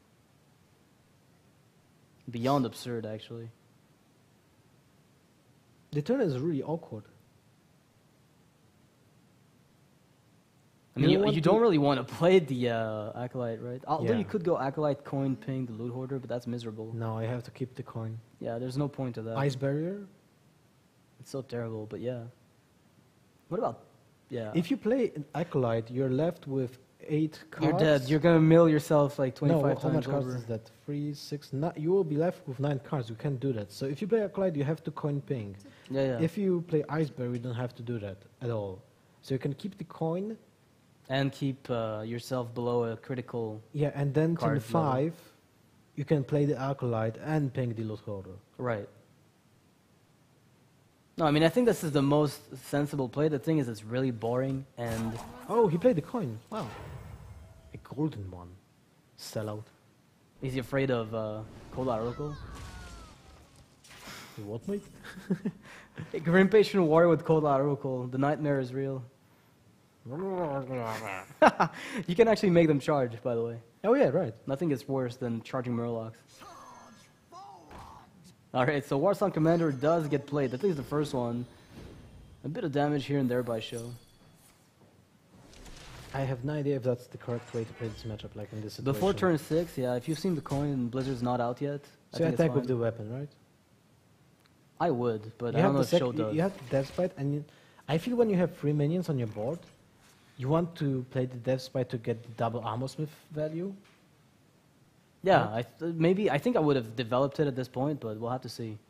beyond absurd, actually. the turn is really awkward. I mean, You you, want you to- don't really want to play the Acolyte, right? Although Yeah. you could go Acolyte, coin, ping, the loot hoarder, but that's miserable. No, I have to keep the coin. Yeah, there's no point to that. Ice barrier. It's so terrible, but yeah. What about, yeah. If you play an acolyte, you're left with 8 cards. You're dead. You're going to mill yourself like 25 no, times how much over. cards is that? 3, 6, you will be left with 9 cards. You can't do that. So if you play acolyte, you have to coin ping. Yeah, yeah. If you play ice barrier, you don't have to do that at all. So you can keep the coin. And keep yourself below a critical... Yeah, and then Card turn 5, you can play the acolyte and ping the loot holder. Right. No, I mean, I think this is the most sensible play. The thing is, it's really boring, and Oh, he played the coin. Wow. A golden one. Sellout. is he afraid of Cold Oracle? What, mate? A Grim Patient Warrior with Cold Oracle. The nightmare is real. You can actually make them charge, by the way. Oh, yeah, right. Nothing is worse than charging Murlocs. Alright, so Warsong Commander does get played. I think it's the first one. A bit of damage here and there by show. I have no idea if that's the correct way to play this matchup, like in this situation. Before turn 6, yeah, if you've seen the coin and Blizzard's not out yet, So you I think attack it's with fine. the weapon, right? I would, but You I have don't know the if show does. you have the Death Spite, and I feel when you have 3 minions on your board, you want to play the Death Spite to get the double Armor Smith value. Yeah, I think I would have developed it at this point, but we'll have to see.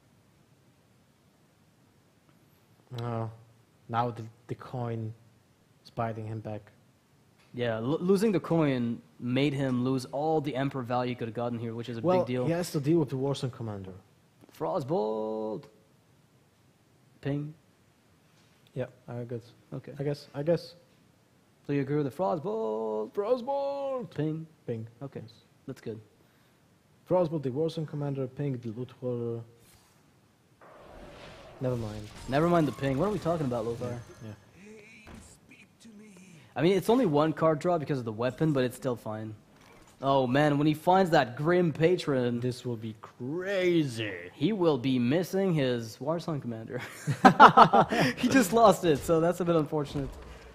Now the coin is biting him back. Yeah, losing the coin made him lose all the Emperor value he could have gotten here, which is a Well, big deal. he has to deal with the Warsong Commander. Frostbolt! Ping. Yeah, I guess. Okay. I guess. So you agree with the Frostbolt? Frostbolt! Ping. Ping. Okay, that's good. Frostbolt, the Warsong Commander, ping, the loot holder. Never mind. Never mind the ping. What are we talking about, Lothar? Yeah. I mean, it's only one card draw because of the weapon, but it's still fine. Oh man, when he finds that Grim Patron, This will be crazy. he will be missing his Warsong Commander. He just lost it, so that's a bit unfortunate.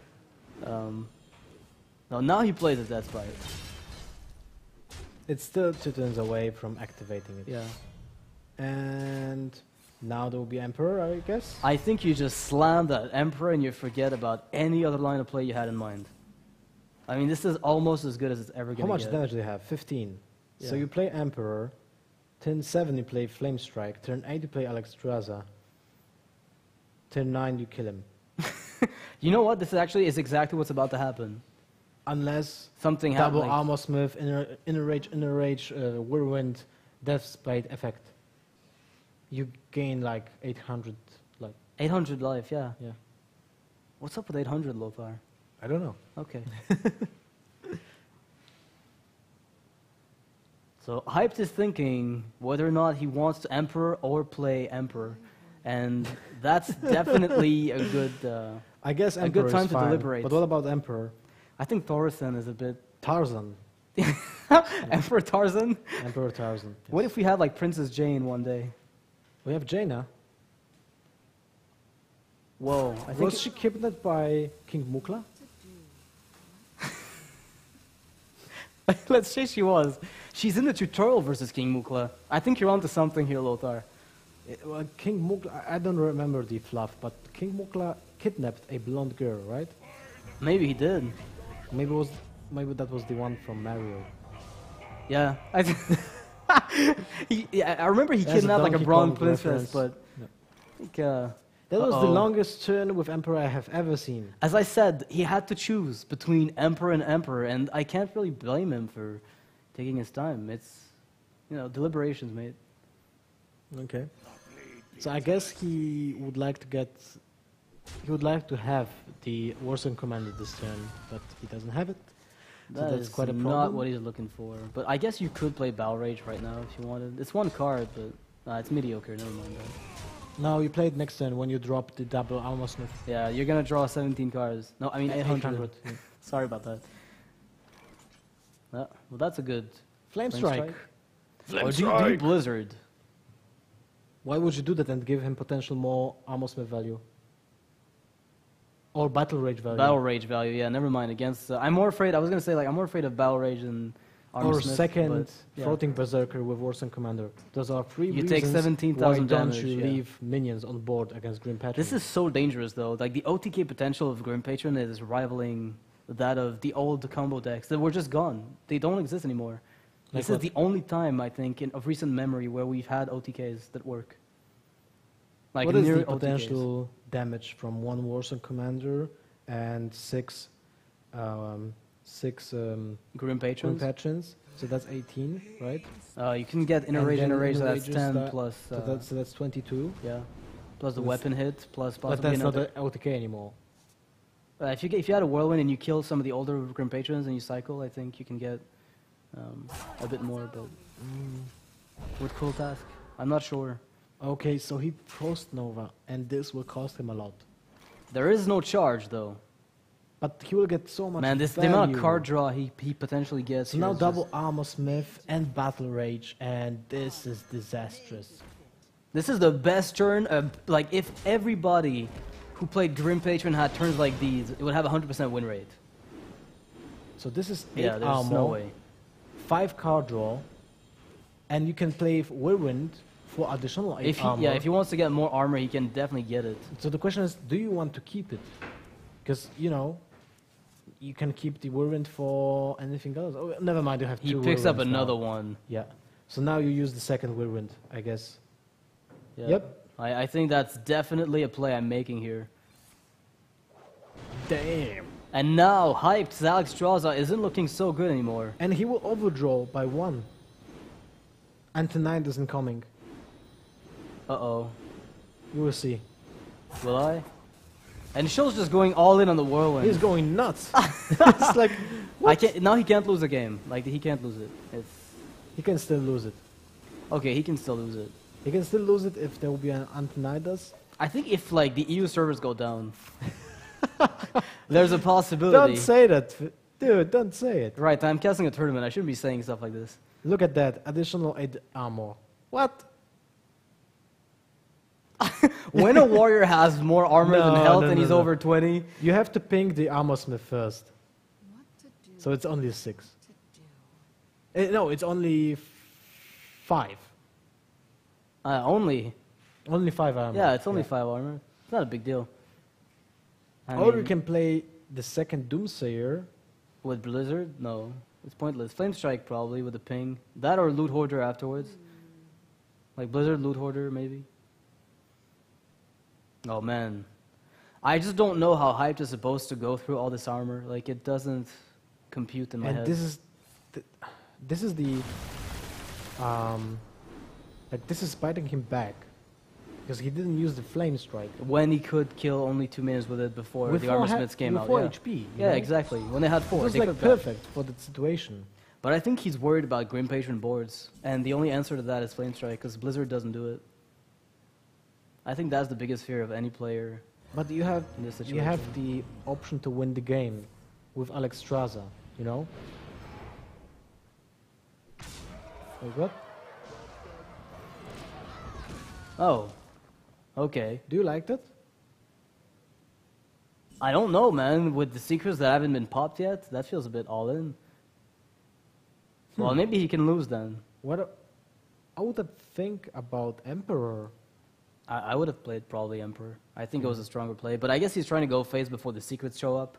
No, now he plays his Death Sprite. It's still 2 turns away from activating it. Yeah. And now there will be Emperor, I guess. I think you just slam that Emperor and you forget about any other line of play you had in mind. I mean, this is almost as good as it's ever going to How get. much damage do they have? 15. So Yeah. you play Emperor. Turn 7 you play Flame Strike. Turn 8 you play Alexstrasza. Turn 9 you kill him. You know what? This actually is exactly what's about to happen. Unless Something double happening. Armor Smith, inner rage, Whirlwind, Death Spite effect. You gain like 800, like, 800 life, yeah. yeah. What's up with 800, Lothar? I don't know. Okay. So Hyped is thinking whether or not he wants to Emperor or play Emperor. And that's definitely a good... I guess A Emperor good time is to fine, deliberate. But what about Emperor? I think Thorson is a bit... Tarzan. Emperor Tarzan? Emperor Tarzan. Yes. What if we had like Princess Jane one day? We have Jaina. Whoa. I think Was she kidnapped by King Mukla? Let's say she was. She's in the tutorial versus King Mukla. I think you're onto something here, Lothar. Well, King Mukla, I don't remember the fluff, but King Mukla kidnapped a blonde girl, right? Maybe he did. Maybe that was the one from Mario. Yeah. I remember he That's a kidnapped like a Donkey bronze Kong princess, reference. but No. I think, That was the Uh-oh. longest turn with Emperor I have ever seen. as I said, he had to choose between Emperor and Emperor, and I can't really blame him for taking his time. It's, deliberations, mate. Okay. So I guess he would like to have the Warsong Commander this turn, but he doesn't have it. So That that's is quite a not problem. what he's looking for. But I guess you could play Bow Rage right now if you wanted. It's one card, but it's mediocre. Never mind that. No, you play it next turn when you drop the double Armor Smith. Yeah, you're gonna draw 17 cards. No, I mean 800. Yeah. Sorry about that. Well, that's a good Flame Flame Strike. Or do you Blizzard? Why would you do that and give him potential more Armor Smith value? Or Battle Rage value. Battle Rage value, yeah, never mind. Against, I'm more afraid, I was going to say, like, I'm more afraid of Battle Rage than Armor Or Smith, second but, yeah. Floating Berserker with Warsong Commander. Those are three You reasons take 17,000 why don't damage, you yeah. leave minions on board against Grim Patron. This is so dangerous, though. Like, the OTK potential of Grim Patron is rivaling that of the old combo decks that were just gone. They don't exist anymore. Like This what? is the only time, I think, of recent memory where we've had OTKs that work. Like, what is near the OTKs. potential damage from one Warsong Commander and six Grim Grim Patrons? Patrons? So that's 18, right? You can get Inner And Rage, then Inner Rage, so Inner that's Rages 10 that- plus... So that's 22. yeah. Plus the That's- weapon hit, plus But possibly that's not another... an OTK anymore. If you had a Whirlwind and you kill some of the older Grim Patrons and you cycle, I think you can get a bit more, but... With Cool Task? I'm not sure. Okay, so he Frost Nova, and this will cost him a lot. There is no charge, though. But he will get so much Man, the value. amount of card draw he potentially gets So here now is double Armor Smith and Battle Rage, and this is disastrous. This is the best turn. Like, if everybody who played Grim Patron had turns like these, it would have a 100% win rate. So this is 8 Yeah, there's armor, no way. 5 card draw, and you can play Whirlwind for additional 8 armor. Yeah, if he wants to get more armor, he can definitely get it. So the question is, do you want to keep it? Because, you know, you can keep the Whirlwind for anything else. Oh, never mind, you have He 2 picks up Whirlwinds another now. one. Yeah. So now you use the second Whirlwind, I guess. Yeah. Yep. I think that's definitely a play I'm making here. Damn. And now, hyped Zalexstrasza isn't looking so good anymore. And he will overdraw by 1. Antonine isn't coming. Uh-oh. You will see. Will I? And Show's just going all in on the Whirlwind. He's going nuts. It's like, Now he can't lose a game. Like, he can't lose it. It's... he can still lose it. Okay, he can still lose it. He can still lose it if there will be an Antonidas. I think if, like, the EU servers go down, there's a possibility. Don't say that. Dude, don't say it. Right, I'm casting a tournament. I shouldn't be saying stuff like this. Look at that. Additional 8 armor. What? When a warrior has more armor than No, health no, and no, he's no. over 20, You have to ping the armor smith first. What to do? So it's only 6. To do. No, it's only 5. only. Only 5 armor. Yeah, it's only 5 armor. It's not a big deal. I Or you mean, can play the second Doomsayer. with Blizzard? No. It's pointless. Flame Strike probably with a ping. That or Loot Hoarder afterwards. Like Blizzard, Loot Hoarder maybe. Oh man. I just don't know how Hyped is supposed to go through all this armor. Like it doesn't compute in my And head. this is the like this is biting him back because he didn't use the flame strike When he could kill only 2 minions with it before the With Armor four Smiths came out. 4 Yeah. HP. you Yeah, know? exactly. When they had 4, It was they like could perfect for the situation. But I think he's worried about Grim Patron boards, and the only answer to that is Flame Strike, because Blizzard doesn't do it. I think that's the biggest fear of any player But you have in this situation. you have the option to win the game with Alex Straza, you know? Wait, what? Oh, okay. Do you like that? I don't know, man. With the secrets that haven't been popped yet, that feels a bit all in. Well, maybe he can lose then. I would have think about Emperor. I would have played probably Emperor. I think it was a stronger play, but I guess he's trying to go phase before the secrets show up.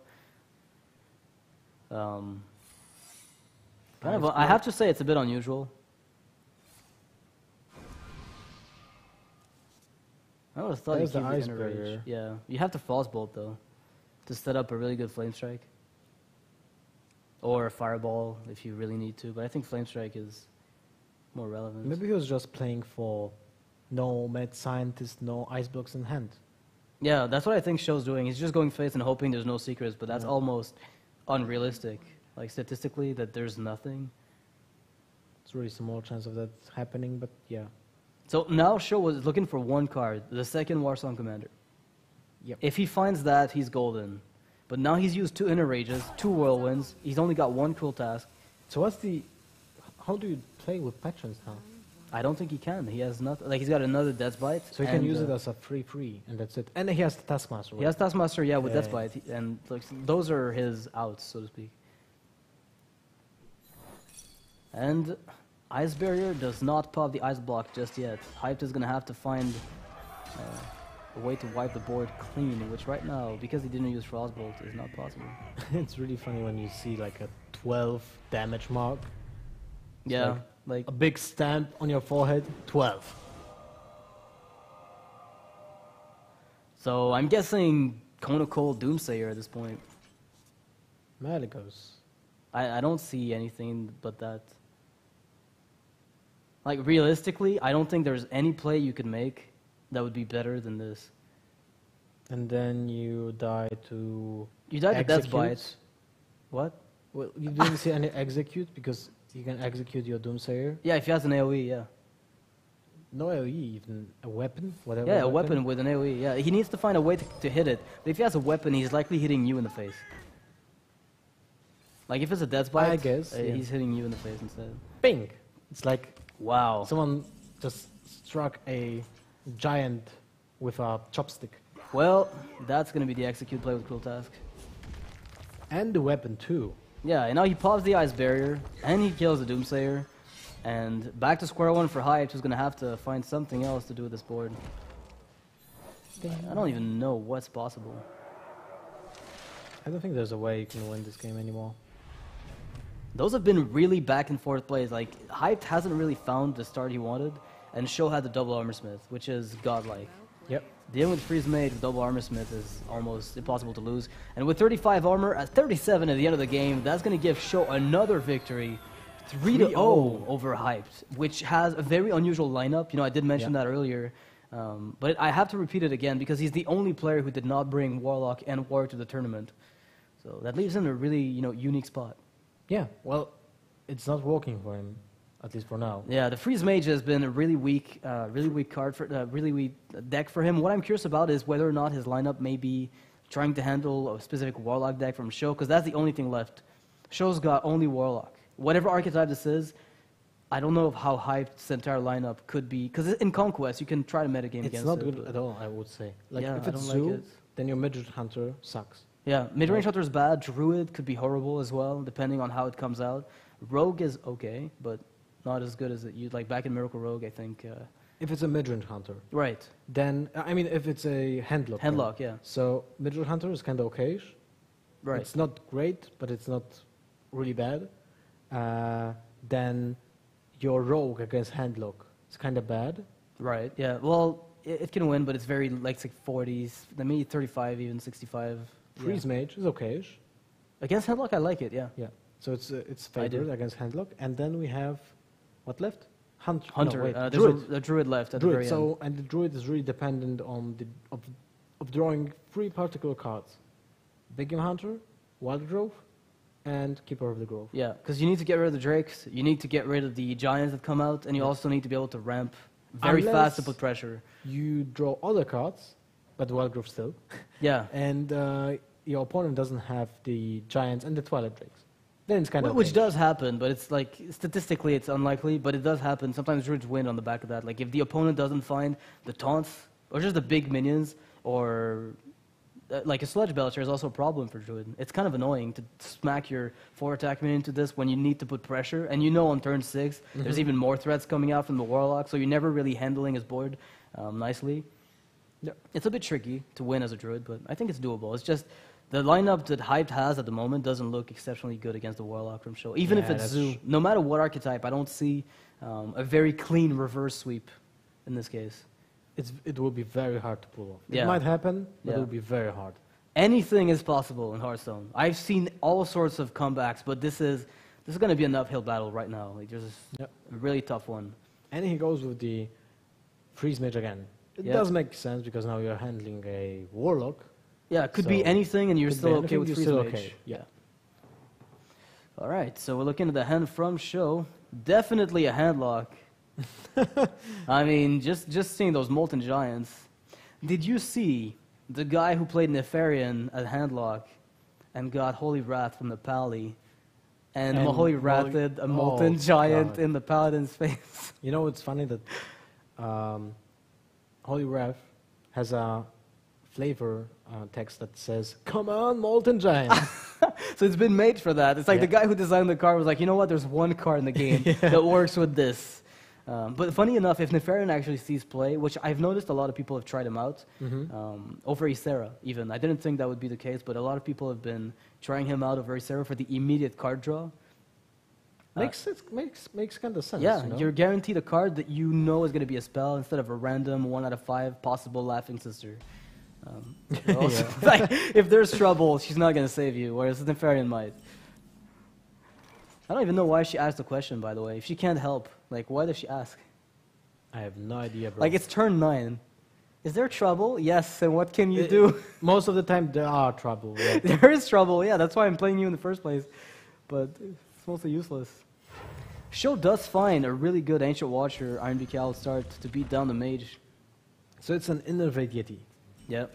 I have to say it's a bit unusual. I would have thought There's you'd the keep Ice Inner Rage. Barrier. Yeah, you have to False Bolt though, to set up a really good Flame Strike. Or a Fireball if you really need to, but I think Flame Strike is more relevant. Maybe he was just playing for no mad scientist, no ice blocks in hand. Yeah, that's what I think Show's doing. He's just going phase and hoping there's no secrets, but that's Yeah. almost unrealistic. Like statistically, that there's nothing. It's really small chance of that happening, but yeah. So now Show was looking for one card, the second Warsong Commander. Yep. If he finds that, he's golden. But now he's used 2 Inner Rages, 2 Whirlwinds. He's only got 1 Cruel Task. So how do you play with patrons now? I don't think he can. He has not. Like he's got another Death Bite. So you can and, use it as a free, and that's it. And he has the Taskmaster. He has Taskmaster, yeah, with Yeah, Death yeah. Bite, and like, those are his outs, so to speak. And Ice Barrier does not pop the Ice Block just yet. Hyped is going to have to find a way to wipe the board clean, which right now, because he didn't use Frostbolt, is not possible. It's really funny when you see like a 12 damage mark. It's Yeah, like a big stamp on your forehead. 12. so I'm guessing Kona Cold Doomsayer at this point. Maligos. I don't see anything but that. Like, realistically, I don't think there's any play you could make that would be better than this. And then you die to. You died to Death execute. Bite. What? Well, you didn't see any execute because you can execute your Doomsayer. Yeah, if he has an AoE, yeah. No AoE, even a weapon, whatever. Yeah, a weapon with an AoE, yeah. He needs to find a way to hit it. But if he has a weapon, he's likely hitting you in the face. Like, if it's a Death Bite, I guess, yeah. he's hitting you in the face instead. Bing! It's like Wow. someone just struck a giant with a chopstick. Well, that's going to be the execute play with Cruel Task. And the weapon too. Yeah, and now he pops the Ice Barrier, and he kills the Doomsayer. And back to square one for Hype, who's going to have to find something else to do with this board. I don't even know what's possible. I don't think there's a way you can win this game anymore. Those have been really back and forth plays. Like, Hyped hasn't really found the start he wanted, and Sho had the double Armor Smith, which is godlike. Yep. Dealing with Freeze Mage with double Armor Smith is almost impossible to lose. And with 35 armor at 37 at the end of the game, that's going to give Sho another victory. 3-0 over Hyped, which has a very unusual lineup. You know, I did mention that earlier. But I have to repeat it again because he's the only player who did not bring Warlock and War to the tournament. So that leaves him in a really, unique spot. Yeah, well, it's not working for him, at least for now. Yeah, the Freeze Mage has been a really weak card for, really weak deck for him. What I'm curious about is whether or not his lineup may be trying to handle a specific Warlock deck from Sho, because that's the only thing left. Sho's got only Warlock. Whatever archetype this is, I don't know of how hyped this entire lineup could be, because in Conquest you can try to metagame against it. It's not good but- at all, I would say. Like, Yeah, if I it's don't like Zoo, it. then your Midget Hunter sucks. Yeah, mid-range hunter is bad. Druid could be horrible as well, depending on how it comes out. Rogue is okay, but not as good as it you'd like. Back in Miracle Rogue, I think. If it's a Midrange Hunter, Right, then, I mean, if it's a Handlock. then. Handlock, yeah, So, Midrange Hunter is kind of okayish. right. It's not great, but it's not really bad. Then your Rogue against Handlock is kind of bad. Right, yeah. Well, it can win, but it's very, like 40s, maybe 35, even 65. Yeah. Freeze Mage is okayish. Against Headlock, I like it, yeah. Yeah. So it's I do. favored against Handlock. And then we have, what left? Hunter. Hunter, No, wait, there's Druid. a Druid left at the Druid. very So, end. and the Druid is really dependent on of drawing 3 particular cards. Big Game Hunter, Wild Grove, and Keeper of the Grove. Yeah, because you need to get rid of the Drakes, you need to get rid of the Giants that come out, and you also need to be able to ramp very fast to Unless- put pressure. You draw other cards, but Wild Grove still. Yeah. And your opponent doesn't have the Giants and the Twilight Drakes. Then it's kind of Which does happen, but it's like statistically it's unlikely, but it does happen. Sometimes Druids win on the back of that. Like if the opponent doesn't find the taunts or just the big minions or like a Sludge Belcher is also a problem for Druid. It's kind of annoying to smack your 4-attack minion into this when you need to put pressure, and you know on turn 6 there's even more threats coming out from the Warlock, so you're never really handling his board nicely. Yeah. It's a bit tricky to win as a Druid, but I think it's doable. It's just the lineup that Hyped has at the moment doesn't look exceptionally good against the Warlock from Sho. Even if Yeah, it's that's Zoo, no matter what archetype, I don't see a very clean reverse sweep in this case. It will be very hard to pull off. Yeah. It might happen, but Yeah. it will be very hard. Anything is possible in Hearthstone. I've seen all sorts of comebacks, but this is going to be an uphill battle right now. Like there's Yep. a really tough one. And he goes with the Freeze Mage again. It Yeah. does make sense because now you're handling a Warlock. Yeah, it could be So, anything, and you're could still be okay anything, with you're Freeze still Mage. okay, yeah. All right, so we're looking at the hand from Sho. Definitely a handlock. I mean, just seeing those Molten Giants. Did you see the guy who played Nefarian at handlock and got Holy Wrath from the Pally And And Mahoy Mahoy- ratted a oh, molten giant God. in the paladin's face. You know, it's funny that Holy Wrath has a flavor text that says, "Come on, Molten Giant." So it's been made for that. It's like Yeah. the guy who designed the card was like, you know what? There's one card in the game that works with this. But funny enough, if Nefarian actually sees play, which I've noticed a lot of people have tried him out, over Ysera even. I didn't think that would be the case, but a lot of people have been trying him out over Ysera for the immediate card draw. Makes kind of sense. Yeah, you know? you're guaranteed a card that you know is going to be a spell instead of a random 1 out of 5 possible Laughing Sister. Also, like, if there's trouble, she's not going to save you, whereas Nefarian might. I don't even know why she asked the question, by the way. If she can't help, like, why does she ask? I have no idea, bro. Like, it's turn 9. Is there trouble? Yes, and what can you do? Most of the time, there are trouble. Yeah. There is trouble, yeah, that's why I'm playing you in the first place. But it's mostly useless. Show does find a really good Ancient Watcher Iron Beak Owl start to beat down the mage. So it's an Innervate Yeti. Yep.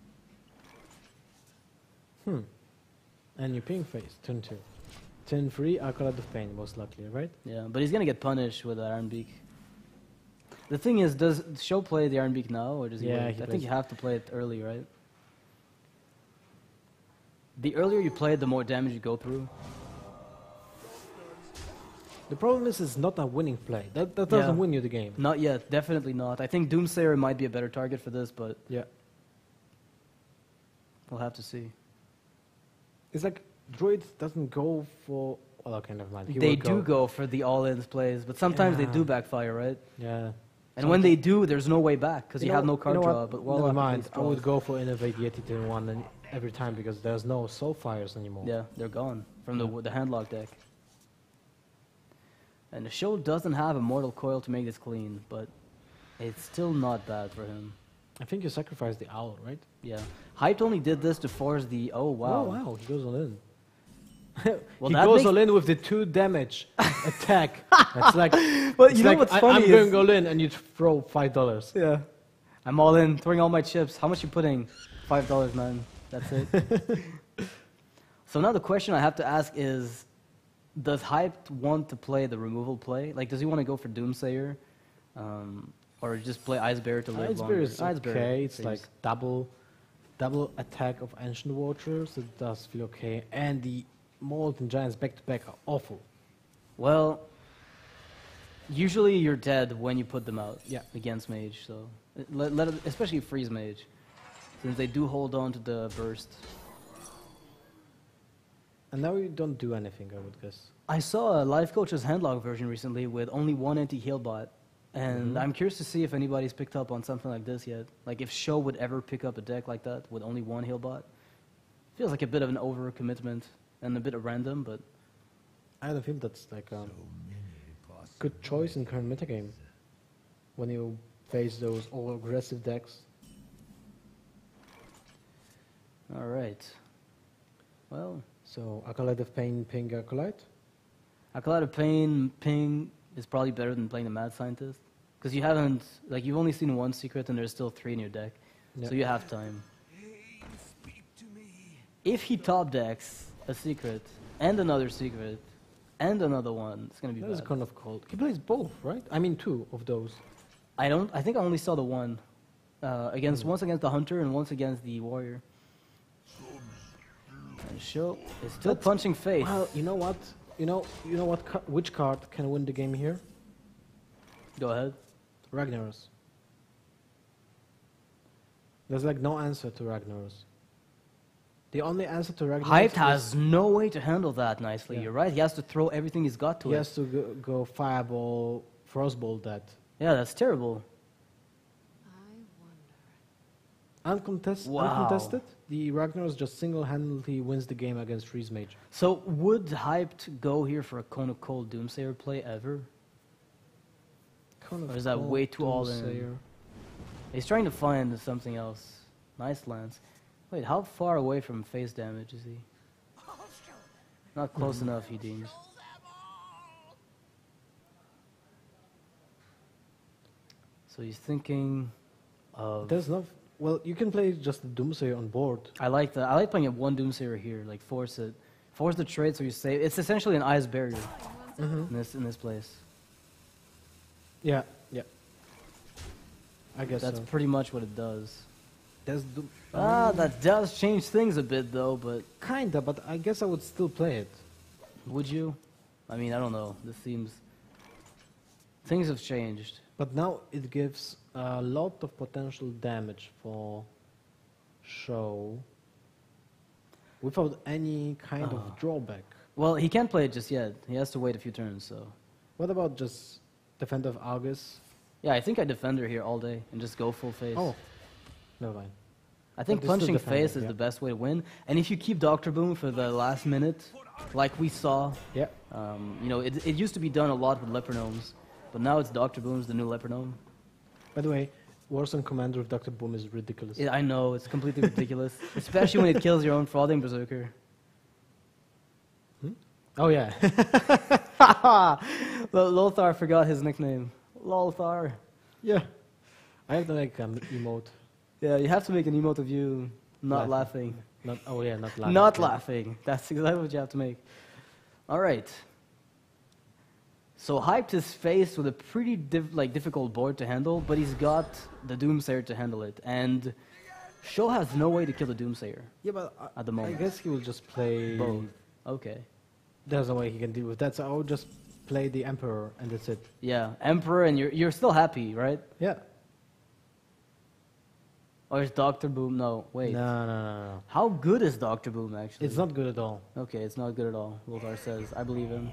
And you ping face, turn 2. Turn 3, Acolyte of Pain, most likely, right? Yeah, but he's gonna get punished with that Iron Beak. The thing is, does Show play the Iron Beak now, or does he Yeah, wait? he I plays think you it. have to play it early, right? The earlier you play it, the more damage you go through. The problem is, it's not a winning play. That doesn't Yeah. win you the game. Not yet, definitely not. I think Doomsayer might be a better target for this, but Yeah. we'll have to see. It's like, Druid doesn't go for... Well, okay, never mind. He They will do go for the all-ins plays, but sometimes they Yeah. do backfire, right? Yeah. And when they do, there's no way back, because you, have no card know draw. what? But Never Warlock mind. plays I would draws. go for Innervate Yeti turn 1 and every time because there's no Soulfires anymore. Yeah, they're gone from the handlock deck. And the Show doesn't have a Mortal Coil to make this clean, but it's still not bad for him. I think you sacrifice the owl, right? Yeah. Hyped only did this to force the... Oh, wow. Oh, wow. He goes all in. Well, he that goes makes- all in with the 2 damage attack. It's like, But it's you know like, what's I'm funny going is... all in and you throw $5. Yeah. I'm all in, throwing all my chips. How much you putting? $5, man. That's it. So now the question I have to ask is, does Hyped want to play the removal play? Like, does he want to go for Doomsayer? Or just play Icebearer to live Icebear longer? is okay. It's seems- like double attack of Ancient Watchers. It does feel okay. And the Molten Giants back-to-back are awful. Well, usually you're dead when you put them out. Yeah. Against Mage, so especially Freeze Mage, since they do hold on to the burst. And now you don't do anything, I would guess. I saw a Life Coach's handlock version recently with only one anti-heal bot, and I'm curious to see if anybody's picked up on something like this yet. Like if Show would ever pick up a deck like that with only one heal bot. Feels like a bit of an overcommitment and a bit of random, but I don't think that's like a good choice in current metagame. When you face those all aggressive decks. all right. Well, So Acolyte of Pain, ping Acolyte. Acolyte of Pain, Ping is probably better than playing the Mad Scientist. Because you haven't, like, you've only seen one secret and there's still 3 in your deck. Yeah. So you have time. If he top decks a secret, and another secret, and another one, it's going to be That is bad. kind of cold. He plays both, right? I mean 2 of those. I think I only saw the one. Once against the Hunter and once against the Warrior. And Show is still That's- punching face. Well, you know what? You know what? Which card can win the game here? Go ahead. Ragnaros. There's like no answer to Ragnaros. The only answer to Ragnaros Hyped is has no way to handle that nicely. Yeah. You're right. He has to throw everything he's got to he it. has to go Fireball, Frostbolt that. Yeah, that's terrible. I wonder. Wow. Uncontested, the Ragnaros just single-handedly wins the game against Freeze Mage. So would Hyped go here for a Cone of Cold Doomsayer play ever? Or is that way too all in? Doomsayer. He's trying to find something else. Nice lance. Wait, how far away from face damage is he? Not close enough, he deems. So he's thinking of... There's no. Well, you can play just the Doomsayer on board. I like that. I like playing it one Doomsayer here, like force it. Force the trade so you save. It's essentially an ice barrier Mm-hmm. in this place. Yeah, yeah. I guess That's so. pretty much what it does. That's the, That does change things a bit though, but kinda, but I guess I would still play it. would you? I mean, I don't know. This seems... Things have changed. But now it gives a lot of potential damage for show without any kind of drawback. Well, he can't play it just yet. He has to wait a few turns, so... What about just Defender of Argus? Yeah, I think I Defender here all day and just go full face. Oh, never mind. I think But this is punching Defender, face is yeah. the best way to win. And if you keep Dr. Boom for the last minute, like we saw, Yeah. you know, it used to be done a lot with Leper Gnomes, but now it's Dr. Boom's the new Leper Gnome. By the way, Warzone Commander with Dr. Boom is ridiculous. I know, it's completely ridiculous, especially when it kills your own Frauding Berserker. Oh yeah. Lothar forgot his nickname. Lothar. Yeah. I have to make an emote. Yeah, you have to make an emote of you not laughing. Not, oh yeah, not laughing. Not Yeah. laughing. That's exactly what you have to make. All right. So Hyped is faced with a pretty difficult board to handle, but he's got the Doomsayer to handle it. And Sho has no way to kill the Doomsayer. Yeah, but At the I moment. guess he will just play Both. Okay. There's no way he can deal with that, so I will just play the Emperor and that's it. Yeah, Emperor, and you're still happy, right? Yeah. Or is Dr. Boom? No, wait. No. How good is Dr. Boom, actually? It's not good at all. Okay, it's not good at all, Lothar says. I believe him.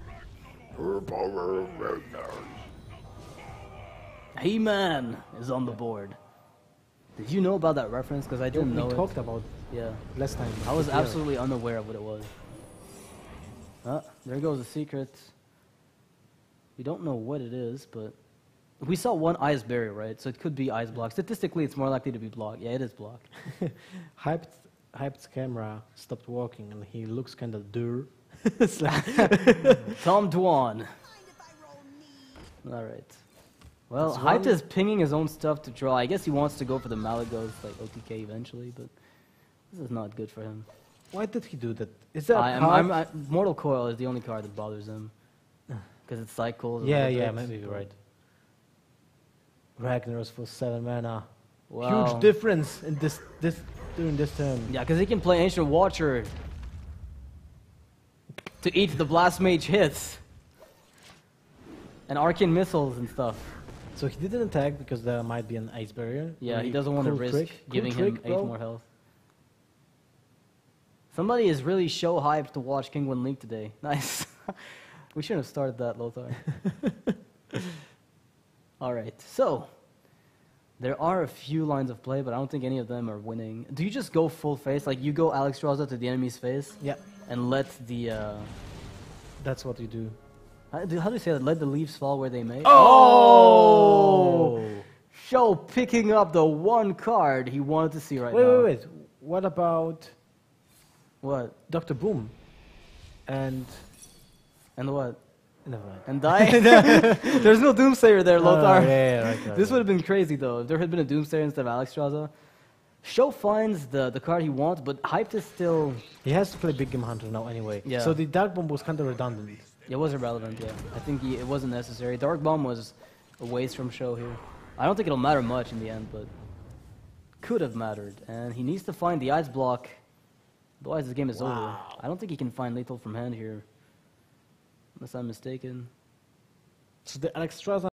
He-Man is on the board. Did you know about that reference? Because I didn't know we it. talked about Yeah. last time. I was Yeah. absolutely unaware of what it was. There goes the secret. We don't know what it is, but we saw one ice barrier, right? So it could be ice block. Statistically, it's more likely to be blocked. Yeah, it is blocked. Hyped's camera stopped working and he looks kind of dur. It's like, Tom Dwan. All right. Well, That's Hyped one- is pinging his own stuff to draw. I guess he wants to go for the Malagos, like OTK eventually, but this is not good for him. why did he do that? Is that a card? Mortal Coil is the only card that bothers him. Because it cycles. and Yeah, other yeah, things, maybe you're but- right. Ragnaros for 7 mana. Wow. Huge difference in this during this turn. Yeah, because he can play Ancient Watcher to eat the Blast Mage hits. And Arcane Missiles and stuff. So he didn't attack because there might be an ice barrier. Yeah, Really he doesn't want to cool risk trick. Cool giving trick, him 8 bro. more health. Somebody is really show hyped to watch King One Link today. Nice. We shouldn't have started that, Lothar. Alright, so there are a few lines of play, but I don't think any of them are winning. Do you just go full face? Like you go Alex Straza to the enemy's face Yeah, and let the that's what you do. how do you say that? Let the leaves fall where they may? Oh! Show picking up the one card he wanted to see right now. Wait. What about What? Dr. Boom? And And what? never mind. And die? There's no Doomsayer there, Lothar. yeah, right. This would have been crazy, though, if there had been a Doomsayer instead of Alex Straza. Sho finds the card he wants, but Hyped is still... He has to play Big Game Hunter now anyway. Yeah. So the Dark Bomb was kind of redundant. It was irrelevant, yeah. I think it wasn't necessary. Dark Bomb was a waste from Sho here. I don't think it'll matter much in the end, but could have mattered. And he needs to find the ice block. Otherwise, this game is over. Wow. I don't think he can find lethal from hand here. Unless I'm mistaken. So the Alex Straza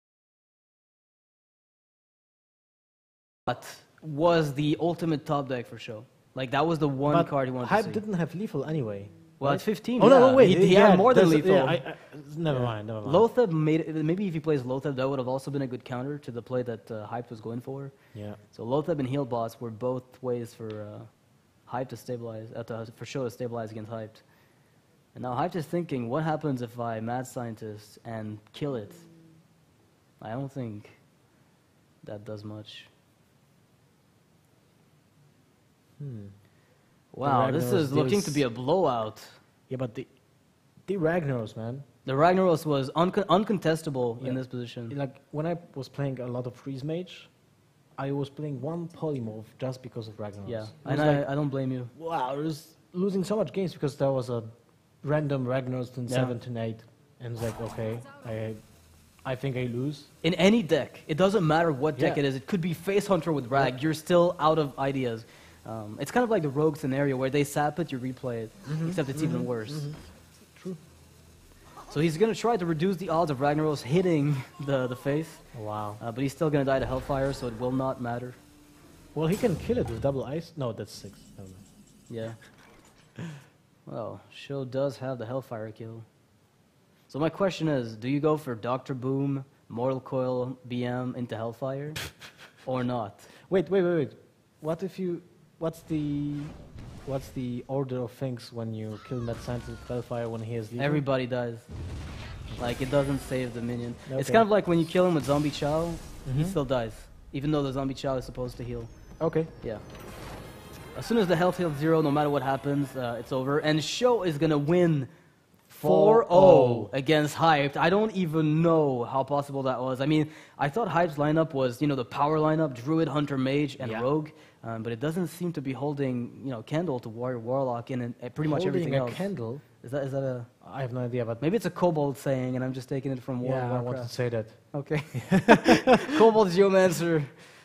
But was the ultimate top deck for Sho. Like, that was the one card he wanted Hype to see. didn't have lethal anyway. Well, right? at 15, Oh yeah. no, wait. He had more than that's- lethal. Yeah, never mind. Lotheb made it, maybe if he plays Lotheb, that would have also been a good counter to the play that Hype was going for. Yeah. So Lotheb and Healbots were both ways for Hype to stabilize, for Sho to stabilize against Hyped. And now Hyped is thinking, what happens if I Mad Scientist and kill it? I don't think that does much. Wow, this Ragnaros is looking deals- to be a blowout. Yeah, but the Ragnaros, man. The Ragnaros was uncontestable in Yeah. this position. Like when I was playing a lot of Freeze Mage, I was playing one polymorph just because of Ragnaros. Yeah, It and was like, I don't blame you. wow, there's losing so much games because there was a random Ragnar's turn Yeah. 7, turn 8, and it's like, okay, I think I lose. In any deck, it doesn't matter what deck Yeah. it is. It could be Face Hunter with Rag. You're still out of ideas. It's kind of like the Rogue scenario where they sap it, you replay it, except it's even worse. True. So he's going to try to reduce the odds of Ragnaros hitting the face, Wow. but he's still going to die to Hellfire, so it will not matter. Well, he can kill it with double ice. No, that's 6. Never mind. Yeah. Well, Sho does have the Hellfire kill. So my question is, do you go for Dr. Boom, Mortal Coil, BM into Hellfire, or not? Wait. What if you? What's the order of things when you kill Mad Scientist with Hellfire when he has leader? Everybody dies. Like, it doesn't save the minion. It's Okay. kind of like when you kill him with Zombie Chow, he Mhm. still dies, even though the Zombie Chow is supposed to heal. Okay. Yeah. As soon as the health hits 0, no matter what happens, it's over. And Sho is going to win 4-0 against Hyped. I don't even know how possible that was. I mean, I thought Hyped's lineup was, the power lineup, Druid, Hunter, Mage, and Yeah. Rogue. But it doesn't seem to be holding, candle to Warrior, Warlock, and pretty much everything Holding a else. candle. Is that a... I have no idea, but Maybe it's a Kobold saying, and I'm just taking it from World yeah, of I want to Warcraft. say that. Okay. Kobold Geomancer.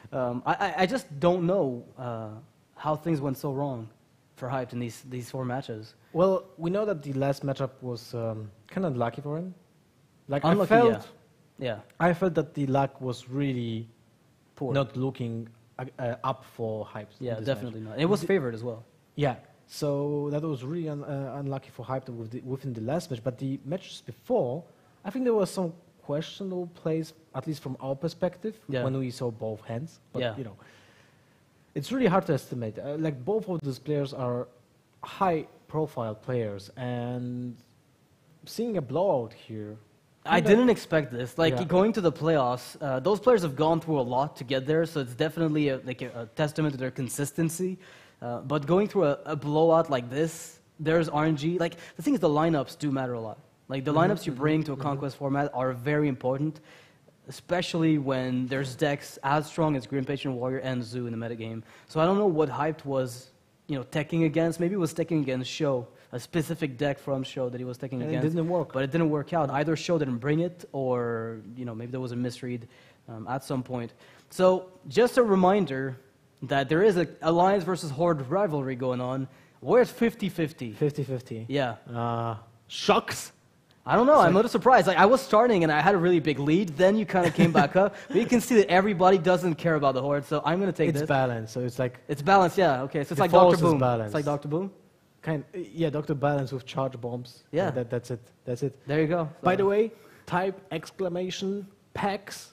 I just don't know how things went so wrong for Hyped in these 4 matches. Well, we know that the last matchup was kind of unlucky for him. Like Unlucky, yeah. I felt that the luck was really Poor. not looking up for Hype. in Yeah, this definitely match. not. It was favored as well. Yeah, so that was really unlucky for Hype within the last match. But the matches before, I think there were some questionable plays, at least from our perspective, Yeah. when we saw both hands. But, Yeah. it's really hard to estimate. Like, both of these players are high-profile players, and seeing a blowout here... I didn't expect this. Like, Yeah. going to the playoffs, those players have gone through a lot to get there, so it's definitely a testament to their consistency. But going through a blowout like this, there's RNG. Like, the thing is, the lineups do matter a lot. Like, the lineups you bring to a Conquest format are very important, especially when there's decks as strong as Grim Patron Warrior and Zoo in the metagame. So I don't know what Hyped was, teching against. Maybe it was teching against Sho, a specific deck from Sho that he was teching And it against. didn't work. But it didn't work out. Either Sho didn't bring it, or maybe there was a misread at some point. So just a reminder that there is a Alliance versus Horde rivalry going on. Where it's 50-50. 50-50. Yeah. Shocks. I don't know. I'm a little surprised. Like, I was starting and I had a really big lead. Then you kind of came back up. But you can see that everybody doesn't care about the Horde. So I'm going to take It's this. balanced, so it's like It's balanced, yeah. Okay, so it's The like Dr. force is Boom. balanced. It's like Dr. Boom. Dr. Balance with charge bombs. Yeah. That's it. There you go. By So- the way, type exclamation packs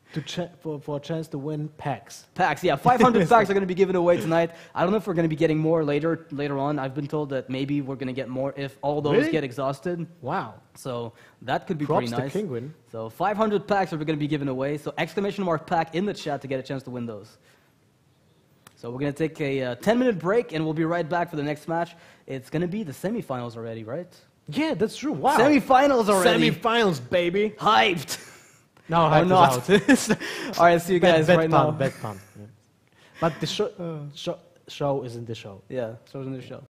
for a chance to win packs. Packs, yeah. 500 packs are going to be given away tonight. I don't know if we're going to be getting more later on. I've been told that maybe we're going to get more if all those Really? get exhausted. Wow. So that could be Props pretty to nice. Kinguin. So 500 packs are going to be given away. So exclamation mark pack in the chat to get a chance to win those. So we're going to take a 10-minute break, and we'll be right back for the next match. It's going to be the semifinals already, right? Yeah, that's true. Wow. Semifinals already. Semifinals, baby. Hyped. No, Or hype not. is out. All right, see you guys bet right pun, now. bet pun. Yeah. But the show isn't the show. Yeah, shows in the show.